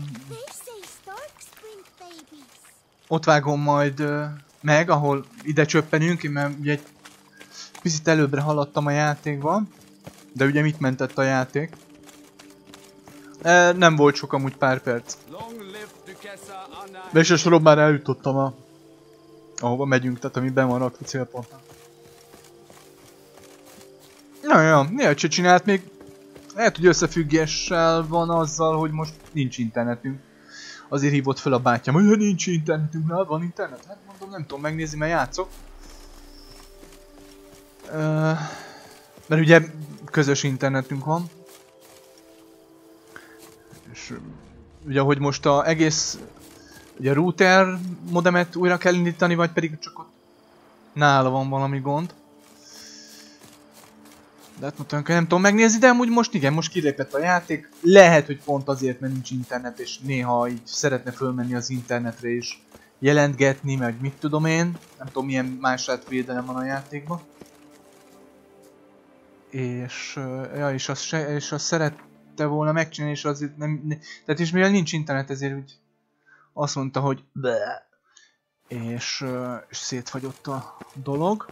ott vágom majd meg, ahol ide csöppenünk, mert ugye egy picit előbbre haladtam a játékban. De ugye mit mentett a játék? Nem volt sok amúgy pár perc. És a soron már eljutottam ahova megyünk, tehát ami ben van rakva célpontnak. Ja, miért se csinált még? Lehet, hogy összefüggéssel van azzal, hogy most nincs internetünk. Azért hívott fel a bátyám, hogy nincs internetünk, hát van internet? Hát mondom, nem tudom megnézni, mert játszok. Mert ugye közös internetünk van. És ugye, hogy most az egész ugye router modemet újra kell indítani, vagy pedig csak ott nála van valami gond. De hát mondtam, nem tudom megnézni, de amúgy most igen, most kilépett a játék. Lehet, hogy pont azért, mert nincs internet, és néha így szeretne fölmenni az internetre és jelentgetni, meg mit tudom én. Nem tudom, milyen másrát védelem van a játékban. És, ja, és azt szerette volna megcsinálni, és azért nem... Tehát és mivel nincs internet, ezért úgy azt mondta, hogy bleh. És szétfagyott a dolog.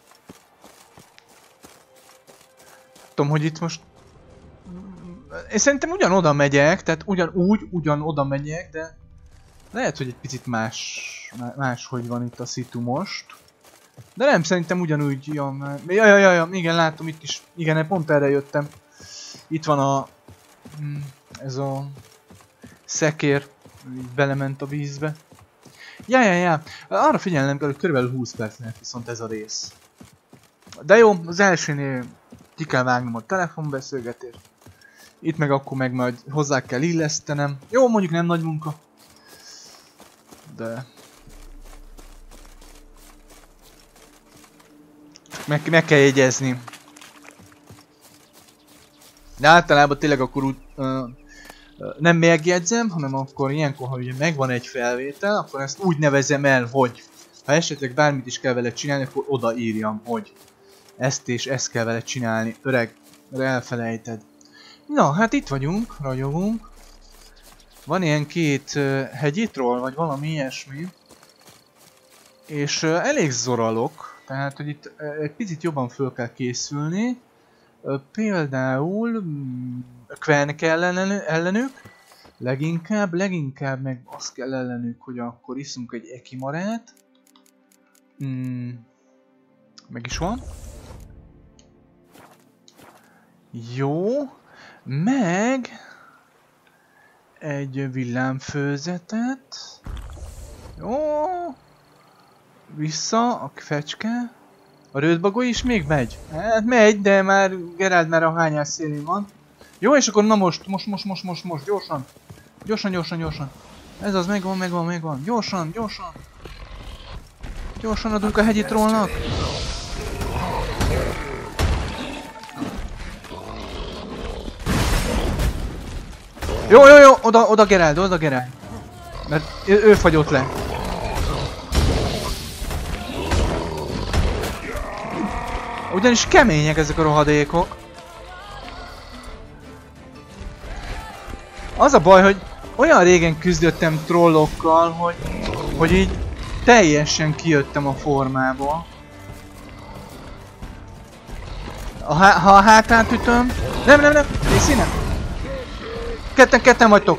Tudom, hogy itt most... Én szerintem ugyan oda megyek, tehát ugyan oda megyek, de... Lehet, hogy egy picit máshogy van itt a szitu most. De nem, szerintem ugyanúgy jön. Ja, igen, látom itt is. Igen, pont erre jöttem. Itt van ez a szekér, így belement a vízbe. Ja. Arra figyelnem kell, hogy körülbelül 20 perc lehet viszont ez a rész. De jó, az elsőnél ki kell vágnom a telefonbeszélgetést. Itt meg akkor meg majd hozzá kell illesztenem. Jó, mondjuk nem nagy munka. De... Meg kell jegyezni. De általában tényleg akkor úgy nem megjegyzem, hanem akkor ilyenkor, ha ugye megvan egy felvétel, akkor ezt úgy nevezem el, hogy ha esetleg bármit is kell vele csinálni, akkor odaírjam, hogy ezt és ezt kell vele csinálni. Öreg, elfelejted. Na, hát itt vagyunk, ragyogunk. Van ilyen két hegyitroll, vagy valami ilyesmi. És elég zoralok. Tehát, hogy itt egy picit jobban föl kell készülni. Például Quen kell ellenük. Leginkább meg azt kell ellenük, hogy akkor iszunk egy ekimarát. Meg is van. Jó. Meg egy villámfőzetet. Jó. Vissza a fecske. A rödbagoly is még megy? Hát megy, de már Geralt már a hányás szélén van. Jó, és akkor na most gyorsan. Gyorsan, gyorsan, gyorsan. Ez az, megvan, megvan, megvan. Gyorsan, gyorsan. Gyorsan adunk a hegyi trollnak. Jó, jó, jó, oda Gerald, oda Gerald. Mert ő fagyott le. Ugyanis kemények ezek a rohadékok. Az a baj, hogy olyan régen küzdöttem trollokkal, hogy így teljesen kijöttem a formából. Ha a hátát ütöm... Nem, nézz innen! Ketten vagytok!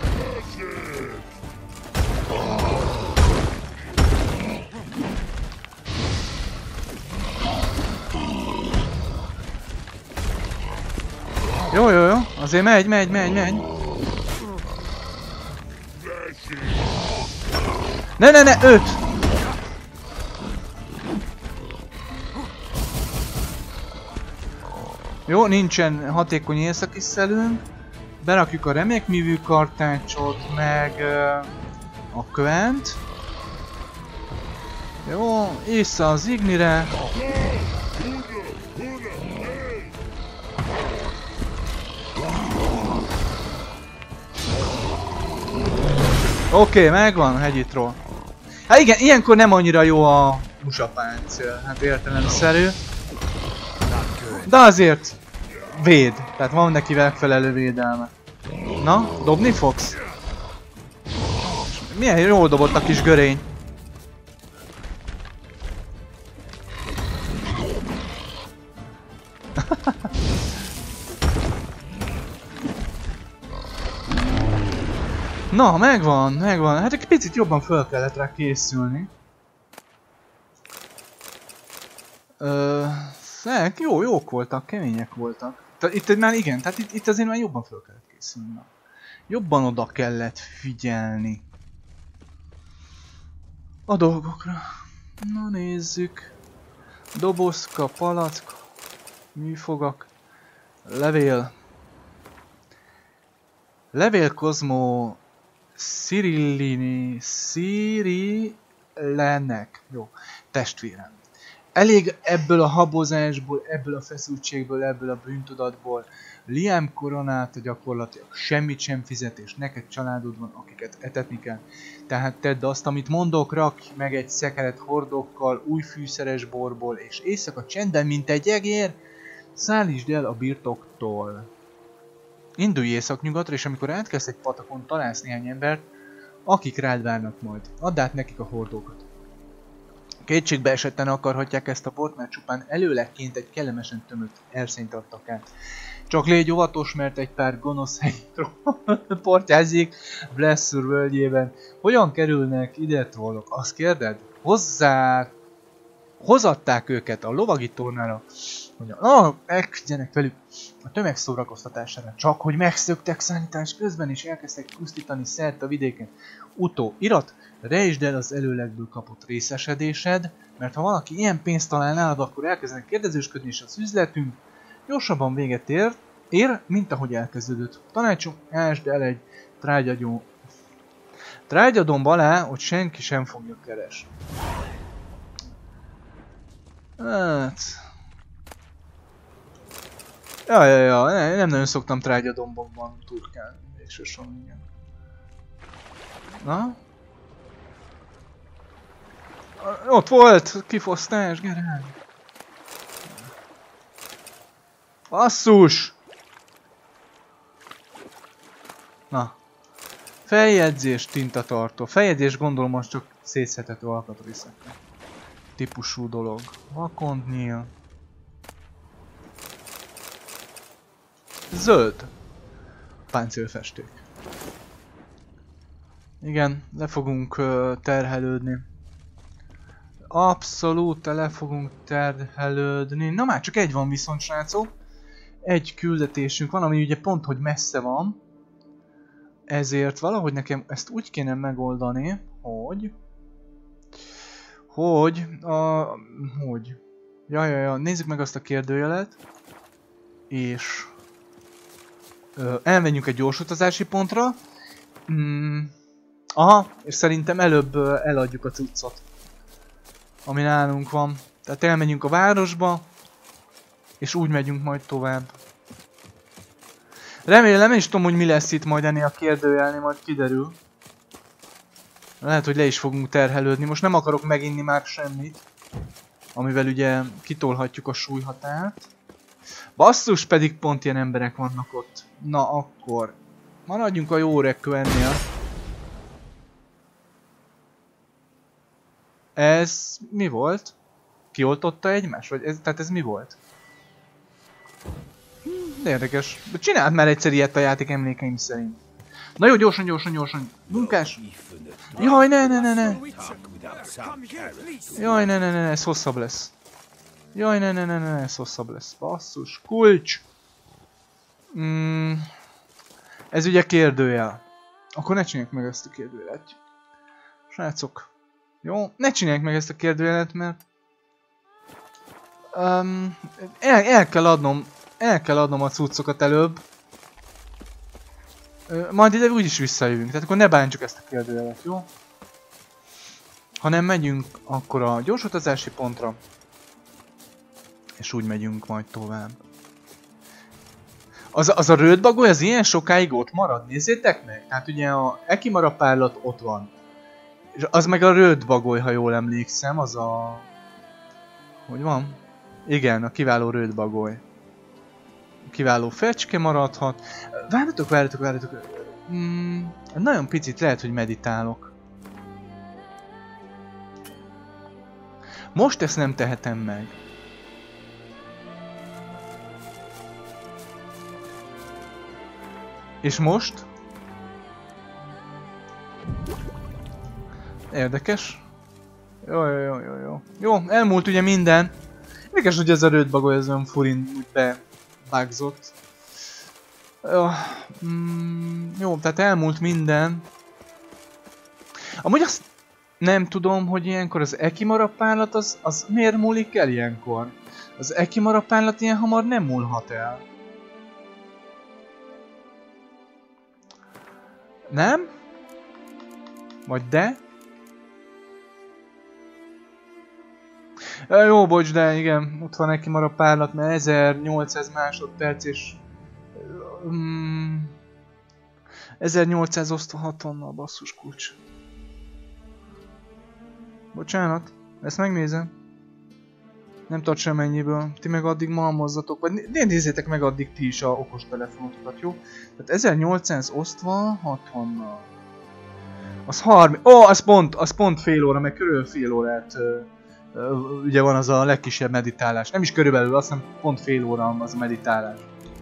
Jó, jó, jó, azért megy. Ne, 5! Jó, nincsen hatékony éjszakiszelünk. Berakjuk a remékművű kartácsot, meg a kövent. Jó, észre az ignire. Oké, megvan a hegyi troll. Hát igen, ilyenkor nem annyira jó a musapáncél, hát értelemszerű. De azért véd, tehát van neki megfelelő védelme. Na, dobni fogsz? Milyen jól dobott a kis görény. Na, megvan. Hát egy picit jobban fel kellett rá készülni. Jók voltak, kemények voltak. Itt már igen, tehát itt azért már jobban fel kellett készülni. Jobban oda kellett figyelni a dolgokra. Na nézzük. Dobozka, palack, műfogak, levél. Levél Kozmo Cirilenek. Jó, testvérem. Elég ebből a habozásból, ebből a feszültségből, ebből a bűntudatból. Liam Coronata gyakorlatilag semmit sem fizet, és neked családod van, akiket etetni kell. Tehát tedd azt, amit mondok, rakj meg egy szekeret hordokkal, új fűszeres borból, és éjszaka csendben, mint egy egér, szállítsd el a birtoktól. Indulj északnyugatra, és amikor átkelsz egy patakon, találsz néhány embert, akik rád várnak majd. Add át nekik a hordókat. Kétségbe esetten akarhatják ezt a bort, mert csupán előlegként egy kellemesen tömött erszényt adtak át. Csak légy óvatos, mert egy pár gonosz helytról portyázik Blessur völgyében. Hogyan kerülnek ide trollok? Azt kérded? Hozatták őket a lovagi tornára. Mondja, elküzdjenek velük a tömegszórakoztatására. Csak hogy megszöktek szállítás közben, és elkezdtek pusztítani szert a vidéken. Utóirat, rejtsd el az előlegből kapott részesedésed, mert ha valaki ilyen pénzt talál nálad, akkor elkezdenek kérdezősködni, és az üzletünk gyorsabban véget ér, mint ahogy elkezdődött. Tanácsom, ásd el egy trágyadomb alá, hogy senki sem fogja keresni. Hát... Ja, nem nagyon szoktam trágyadombokban turkálni, végsősorban, igen. Na? Ott volt! Kifosztás, Gerard! Basszus! Na. Feljegyzés, tintatartó. Feljegyzés gondolom az csak szétszedhető alkatrészeknek. Típusú dolog. Vakondnyíl. Zöld. Páncélfesték. Igen, le fogunk terhelődni. Abszolút le fogunk terhelődni. Na már csak egy van viszont, srácok. Egy küldetésünk van, ami ugye pont, hogy messze van. Ezért valahogy nekem ezt úgy kéne megoldani, hogy... Ja, nézzük meg azt a kérdőjelet. És... elmenjünk egy gyors utazási pontra. Aha, és szerintem előbb eladjuk a cuccot, ami nálunk van. Tehát elmegyünk a városba, és úgy megyünk majd tovább. Remélem, és tudom, hogy mi lesz itt majd ennél a kérdőjelnél, majd kiderül. Lehet, hogy le is fogunk terhelődni. Most nem akarok meginni már semmit, amivel ugye kitolhatjuk a súlyhatárt. Basszus, pedig pont ilyen emberek vannak ott. Na akkor, maradjunk a jó rekkőennél. Ez mi volt? Kioltotta egymást? Vagy tehát ez mi volt? Érdekes. De csináld már egyszer ilyet a játék emlékeim szerint. Na jó, gyorsan. Munkás. Jaj, ne. Jaj, ne, ez hosszabb lesz. Jaj, ne, ez hosszabb lesz. Basszus, kulcs. Ez ugye kérdőjel. Akkor ne csináljuk meg ezt a kérdőjelet. Srácok. Jó, ne csináljuk meg ezt a kérdőjelet, mert... el kell adnom a cuccokat előbb. Majd ide úgyis visszajövünk, tehát akkor ne bántsuk ezt a kérdőjelet, jó? Hanem megyünk akkor a gyorsutazási pontra. És úgy megyünk majd tovább. Az a rödbagoly, az ilyen sokáig ott marad, nézzétek meg! Tehát ugye a ekimarapállat ott van. És az meg a rödbagoly, ha jól emlékszem, az a... Hogy van? Igen, a kiváló rödbagoly. Kiváló fecske maradhat. Várjatok. Nagyon picit lehet, hogy meditálok. Most ezt nem tehetem meg. És most? Érdekes. Jó. Jó, elmúlt ugye minden. Érdekes, hogy ez a rödbagoly az olyan furin úgy bebugzott. Jó, tehát elmúlt minden. Amúgy azt nem tudom, hogy ilyenkor az ekimarapállat az miért múlik el ilyenkor? Az ekimarapállat ilyen hamar nem múlhat el. Nem? Vagy de? Jó, bocs, de igen, ott van ekimarapállat, mert 1800 másodperc és... 1800 osztva 60-nal, basszus kulcs. Bocsánat, ezt megnézem. Nem tart semennyiből, ti meg addig malmozzatok, vagy nézzétek meg addig ti is a okostelefonotokat, jó? Tehát 1800 osztva 60-nal. Az 30... az pont fél óra, meg körül fél órát... ugye van az a legkisebb meditálás. Nem is körülbelül, azt hiszem pont fél óra az a meditálás.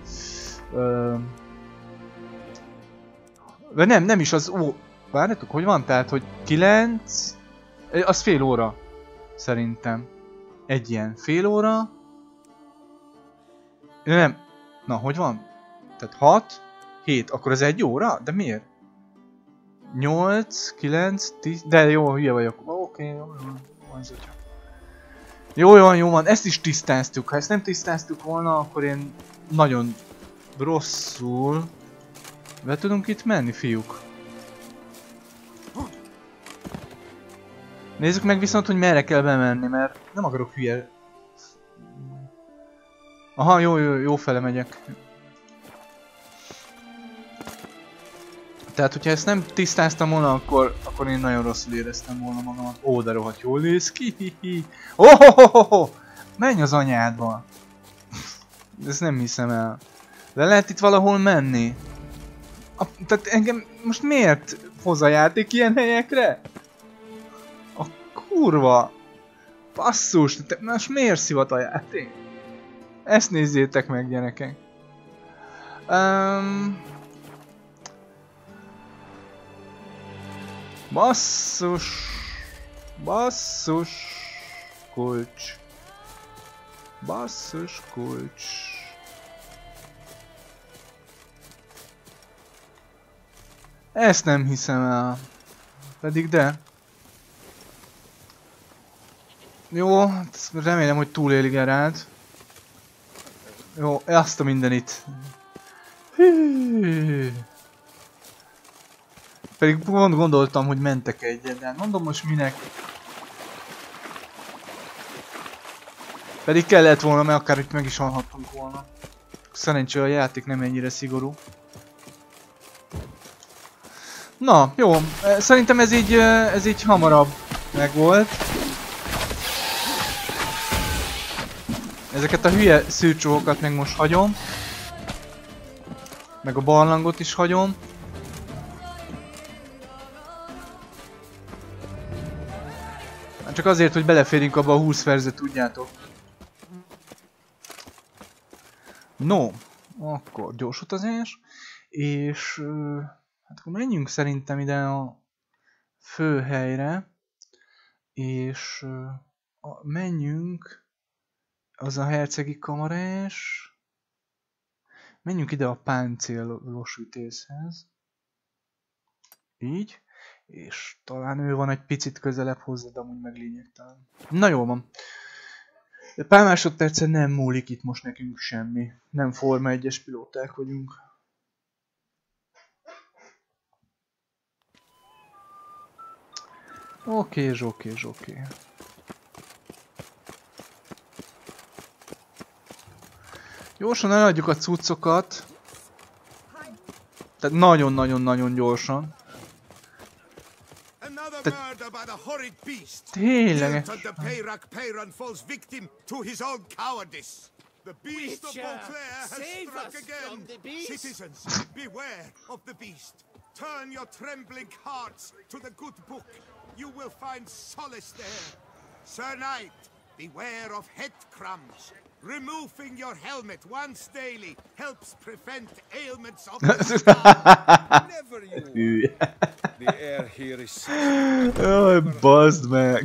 Nem is az... Várjátok, hogy van? Tehát, hogy 9... Az fél óra. Szerintem. Egy ilyen fél óra. Nem. Na, hogy van? Tehát 6, 7, akkor az 1 óra? De miért? 8, 9, 10... De jó, hülye vagyok. Oké, jó van, ezt is tisztáztuk. Ha ezt nem tisztáztuk volna, akkor én nagyon rosszul... Be tudunk itt menni, fiúk? Nézzük meg viszont, hogy merre kell bemenni, mert nem akarok hülye... Aha, jó fele megyek. Tehát, hogyha ezt nem tisztáztam volna, akkor én nagyon rosszul éreztem volna magamat. De rohadt jól néz ki. Menj az anyádba! Ezt nem hiszem el. Le lehet itt valahol menni? Tehát engem most miért hoz a játék ilyen helyekre? A kurva! Basszus! Most miért szivat a játék? Ezt nézzétek meg, gyerekek. Basszus kulcs. Ezt nem hiszem el. Pedig de. Jó, remélem, hogy túléli Geralt. Jó, azt a mindenit. Pedig pont gondoltam, hogy mentek egyet, de mondom most minek. Pedig kellett volna, mert akár itt meg is halhattunk volna. Szerencsére a játék nem ennyire szigorú. Na, jó. Szerintem ez így hamarabb megvolt. Ezeket a hülye szűrcsókat meg most hagyom. Meg a barlangot is hagyom. Csak azért, hogy beleférjünk abba a 20 percet, tudjátok. No, akkor gyors utazás. És hát akkor menjünk szerintem ide a főhelyre. És menjünk az a hercegi kamarás. Menjünk ide a páncélos ütészhez. Így. És talán ő van egy picit közelebb hozzá, de amúgy meg lényegtelen. Na jól van. De pár másodpercen nem múlik itt most nekünk semmi. Nem Forma 1-es pilóták vagyunk. Oké. Gyorsan eladjuk a cuccokat. Tehát nagyon-nagyon-nagyon gyorsan. Tényleg. The beast of Beauclair has struck again. Citizens, beware of the beast. Turn your trembling hearts to the good book. You will find solace there. Sir Knight, beware of head crumbs. Removing your helmet once daily helps prevent ailments of the stomach. Never you. The air here is Jaj, bazd meg!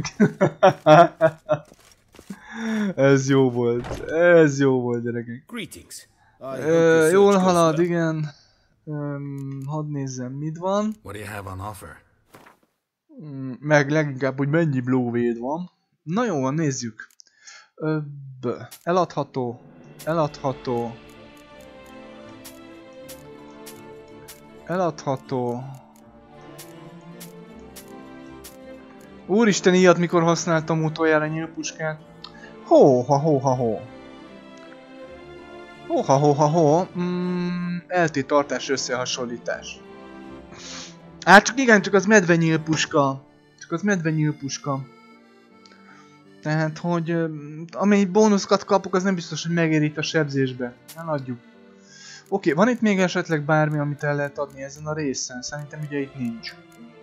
Ez jó volt, gyerekek. Greetings. Jól halad, igen. Hadd nézzem, mit van. What do you have on offer? Meg leginkább, hogy mennyi blóvéd van. Na jó van, nézzük. Eladható. Úristen, ilyet mikor használtam utoljára nyílpuskát. Ho. LT tartás összehasonlítás. Csak az medvenyílpuska. Tehát, hogy amely bónuszokat kapok, az nem biztos, hogy megérik a sebzésbe. Eladjuk. Oké, van itt még esetleg bármi, amit el lehet adni ezen a részen? Szerintem ugye itt nincs.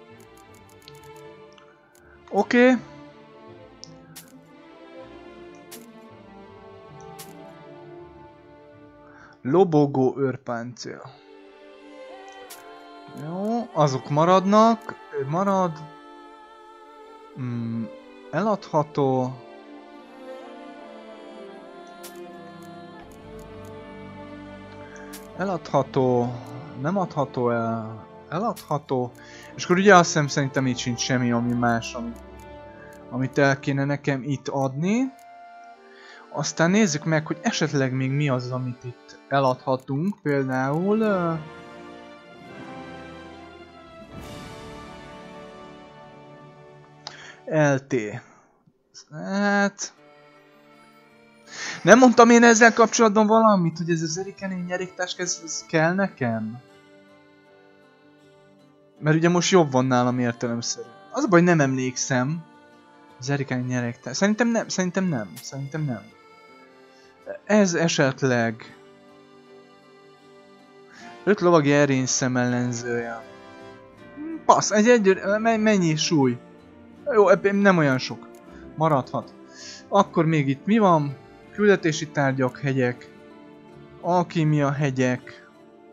Oké. Lobogó őrpáncél. Jó, azok maradnak. Ő marad. Eladható. Nem adható el. Eladható. És akkor ugye azt hiszem, szerintem itt sincs semmi, ami más, amit el kéne nekem itt adni. Aztán nézzük meg, hogy esetleg még mi az, amit itt eladhatunk. Például... LT. Hát... Nem mondtam én ezzel kapcsolatban valamit, hogy ez az erikenény nyeréktáska, ez kell nekem? Mert ugye most jobb van nálam értelemszerűen. Az a baj, nem emlékszem. Az erikenény nyeréktáska. Szerintem nem. Ez esetleg... 5 lovagi erény szemellenzője. Passz, mennyi súly? Jó, nem olyan sok. Maradhat. Akkor még itt mi van? Küldetési tárgyak, hegyek. Alkímia, hegyek.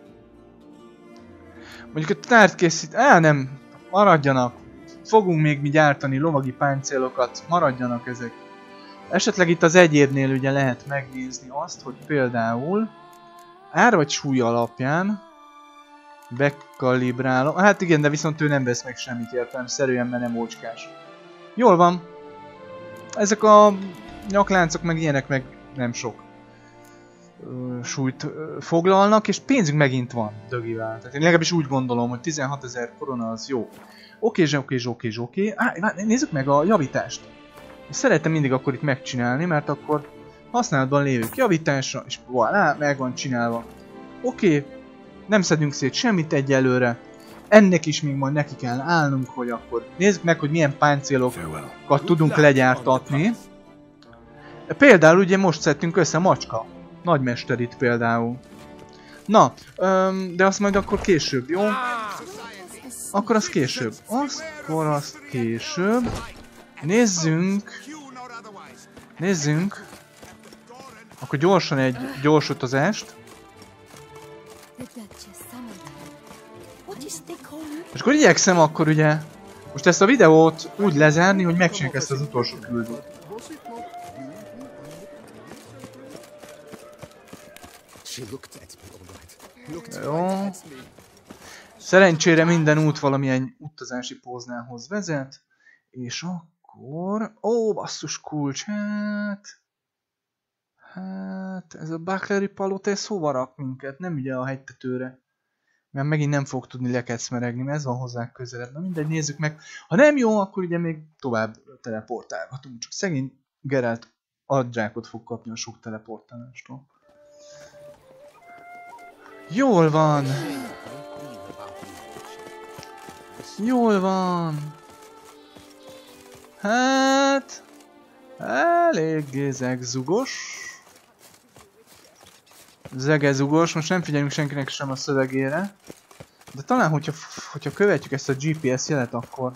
Mondjuk a tárgykészít... nem. Maradjanak. Fogunk még mi gyártani lovagi páncélokat. Maradjanak ezek. Esetleg itt az egyébnél ugye lehet megnézni azt, hogy például ár vagy súly alapján bekalibrálom. Hát igen, de viszont ő nem vesz meg semmit értelemszerűen, mert nem ócskás. Jól van. Ezek a nyakláncok meg ilyenek meg nem sok. súlyt foglalnak, és pénzünk megint van dögivel. Tehát én legalábbis úgy gondolom, hogy 16 000 korona az jó. Oké. Nézzük meg a javítást. Szeretem mindig akkor itt megcsinálni, mert akkor használatban lévők javításra, és voilà, meg van csinálva. Oké, nem szedünk szét semmit egyelőre. Ennek is még majd neki kell állnunk, hogy akkor nézzük meg, hogy milyen páncélokat tudunk legyártatni. Például ugye most szedtünk össze macska. Nagymesterit például. Na, de azt majd akkor később, jó? Akkor az később. Nézzünk. Akkor gyorsan egy gyors utazást. És akkor igyekszem akkor ugye most ezt a videót úgy lezárni, hogy megcsináljuk ezt az utolsó küldőt. Jó. Szerencsére minden út valamilyen utazási póznához vezet. És akkor... Ó, basszus kulcs, hát ez a Bucklery palota, ez hova rak minket? Nem ugye a hegytetőre. Mert megint nem fog tudni lekecmeregni, mert ez van hozzá közelebb. Na mindegy, nézzük meg. Ha nem jó, akkor ugye még tovább teleportálhatunk. Csak szegény Geralt adzsákot fog kapni a sok teleportálástól. Jól van! Jól van! Hát... eléggé zegzugos. Zegezugos, most nem figyelünk senkinek sem a szövegére. De talán, hogyha követjük ezt a GPS jelet, akkor...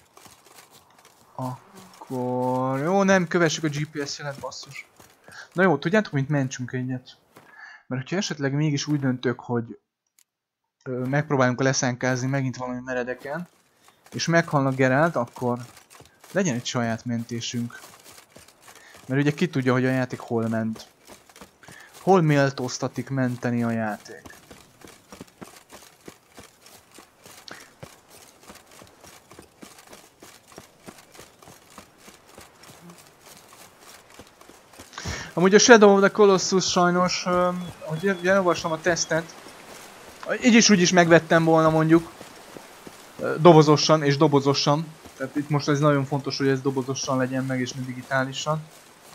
Jó, nem kövessük a GPS jelet, basszus. Na jó, tudjátok, mint mentsünk egyet. Mert hogyha esetleg mégis úgy döntök, hogy megpróbálunk leszánkázni megint valami meredeken, és meghalnak Geralt, akkor legyen egy saját mentésünk. Mert ugye ki tudja, hogy a játék hol ment. Hol méltóztatik menteni a játék. Amúgy a Shadow of the Colossus sajnos, hogy elolvasom a tesztet, így is úgy is megvettem volna mondjuk, dobozosan és dobozosan. Tehát itt most ez nagyon fontos, hogy ez dobozosan legyen meg és ne digitálisan.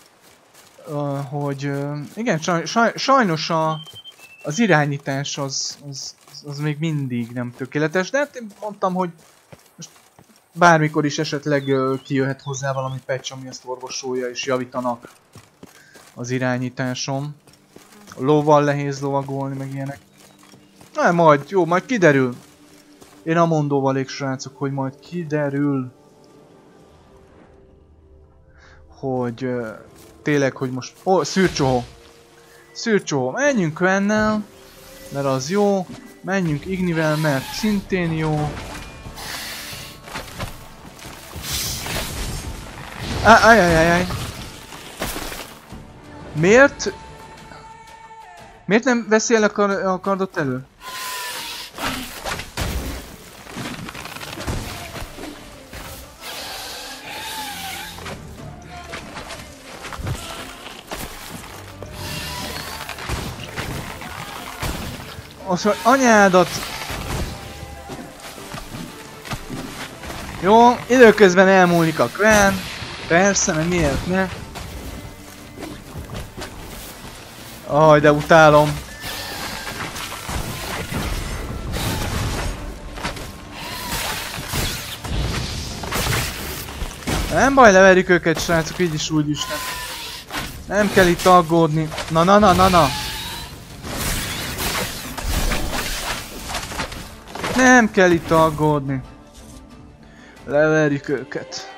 Hogy igen, sajnos az irányítás az még mindig nem tökéletes, de hát én mondtam, hogy most bármikor is esetleg kijöhet hozzá valami patch, ami ezt orvosolja és javítanak az irányításom. A lóval nehéz lovagolni, meg ilyenek. Na, majd kiderül. Én Amondóval elég srácok, hogy majd kiderül, hogy tényleg, hogy most... Ó, szűrcsohó! Szűrcsohó, menjünk Quennel, mert az jó. Menjünk Ignivel, mert szintén jó. Ajajajaj. Miért? Miért nem veszi el a kardot elő? Azt mondja, anyádat! Jó, időközben elmúlik a Quen. Persze, mert miért ne? Aj, de utálom. Nem baj, leverjük őket, srácok, így is úgy is nem kell itt aggódni. Na. Nem kell itt aggódni. Leverjük őket.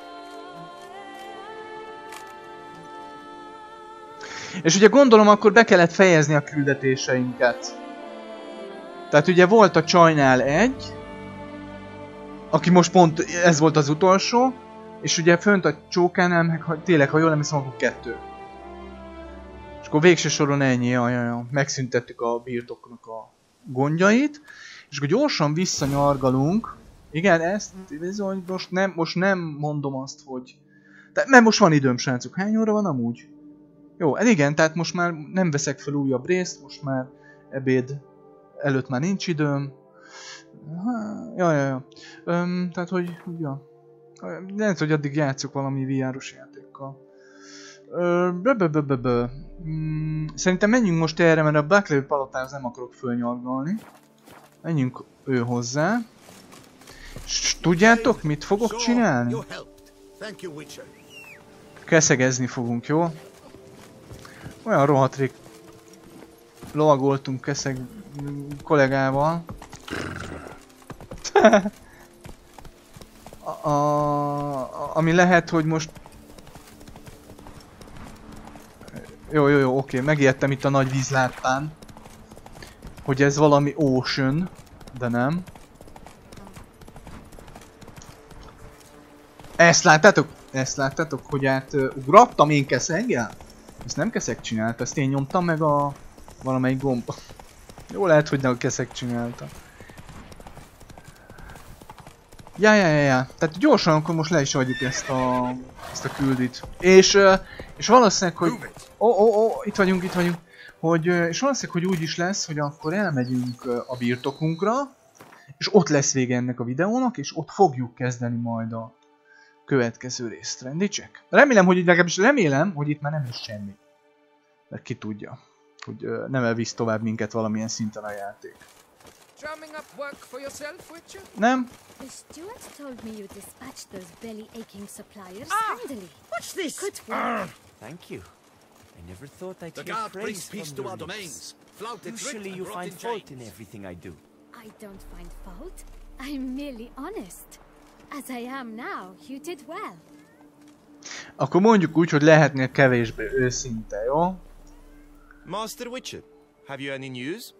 És ugye gondolom akkor be kellett fejezni a küldetéseinket. Tehát ugye volt a csajnál egy, aki most pont ez volt az utolsó, és ugye fönt a csókánál meg tényleg, ha jól nem hiszem, akkor 2. És akkor végső soron ennyi, megszüntettük a birtoknak a gondjait, és akkor gyorsan visszanyargalunk. Igen, ezt bizony, most nem mondom azt, hogy... mert most van időm, srácok. Hány óra van amúgy? Jó, igen, tehát most már nem veszek fel újabb részt, most már ebéd előtt már nincs időm. Ja. Tehát, hogy... Ja. Nem tudom, hogy addig játszok valami VR-os játékkal. Szerintem menjünk most erre, mert a Buckley palotához nem akarok fölnyargalni. Menjünk ő hozzá. És tudjátok, mit fogok csinálni? Keszegezni fogunk, jó? Olyan rohadt rég lovagoltunk keszeg kollégával. Ami lehet, hogy most... Jó, oké, megijedtem itt a nagy vízláttán. Hogy ez valami ocean, de nem. Ezt láttátok? Ezt láttátok, hogy átugrattam én keszeggel? Ezt nem keszeg csinált, ezt én nyomtam meg a valamelyik gomba. Jó, lehet, hogy nem a keszeg csinálta. Ja. Tehát gyorsan akkor most le is adjuk ezt a küldit. És valószínűleg, hogy... Itt vagyunk. És valószínűleg, hogy úgy is lesz, hogy akkor elmegyünk a birtokunkra, és ott lesz vége ennek a videónak, és ott fogjuk kezdeni majd a következő részt. Rendicsek? Remélem, hogy itt már nem is semmi. Mert ki tudja, hogy nem elvisz tovább minket valamilyen szinten a játék. Nem? The steward told me you dispatched those belly-aching suppliers handily. What's this? Good work. Thank you. I never thought I'd The hear guard brings praise peace from to our your domains. lips. Flouted Usually you find fault in everything I do. I don't find fault. I'm merely honest. As I am now, you did well. Akkor mondjuk úgy, hogy lehetnél kevésbé őszinte, jó? Master Witcher, have you any news?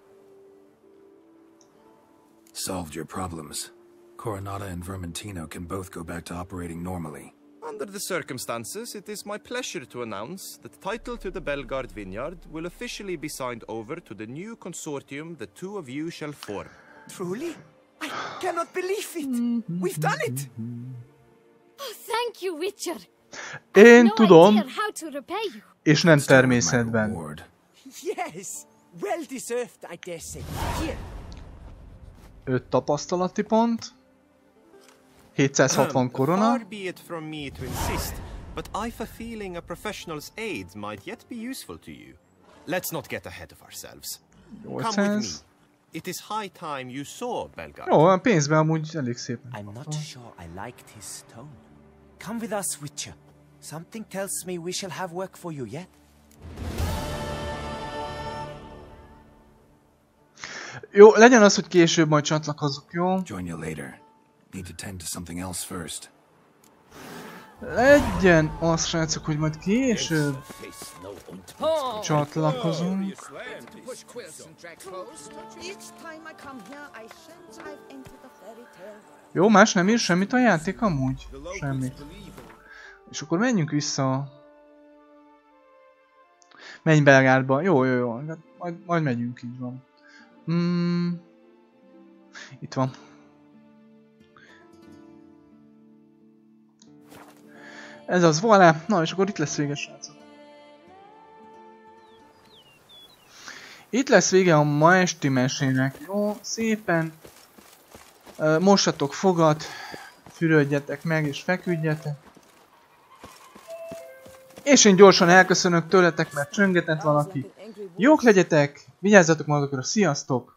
Solved your problems. Coronata and Vermentino can both go back to operating normally. Under the circumstances, it is my pleasure to announce that title to the Belgard Vineyard will officially be signed over to the new consortium the two of you shall form. Truly? I cannot believe it! We've done it! Oh, thank you, Witcher. Én No tudom, idea how to repay you. és nem Start with my természetben. reward. Yes! Well deserved, I dare say. Here, 5 tapasztalati pont. 760 korona. Far be it from me to insist, but I've a feeling a professional's aid might yet be useful to you. Let's not get ahead of ourselves. Come with me. 800. It is high time you saw Belgard. Jó, a pénzben amúgy elég szépen. I'm not sure I liked his tone. Come with us, Witcher. Something tells me we shall have work for you yet. Jó, legyen az, hogy később majd csatlakozok, jó? Join you later. Need to tend to something else first. Legyen az, srácok, hogy majd később csatlakozunk. Jó, más nem ír semmit a játék amúgy? Semmit. És akkor menjünk vissza. Menj Belgárba. Jó. Majd megyünk, így van. Itt van. Ez az, voilà. Na, és akkor itt lesz vége, srácok. Itt lesz vége a ma esti mesének. Jó, szépen. Mossatok fogat. Fürödjetek meg és feküdjetek. És én gyorsan elköszönök tőletek, mert csöngetett valaki. Jók legyetek, vigyázzatok magatokra, sziasztok!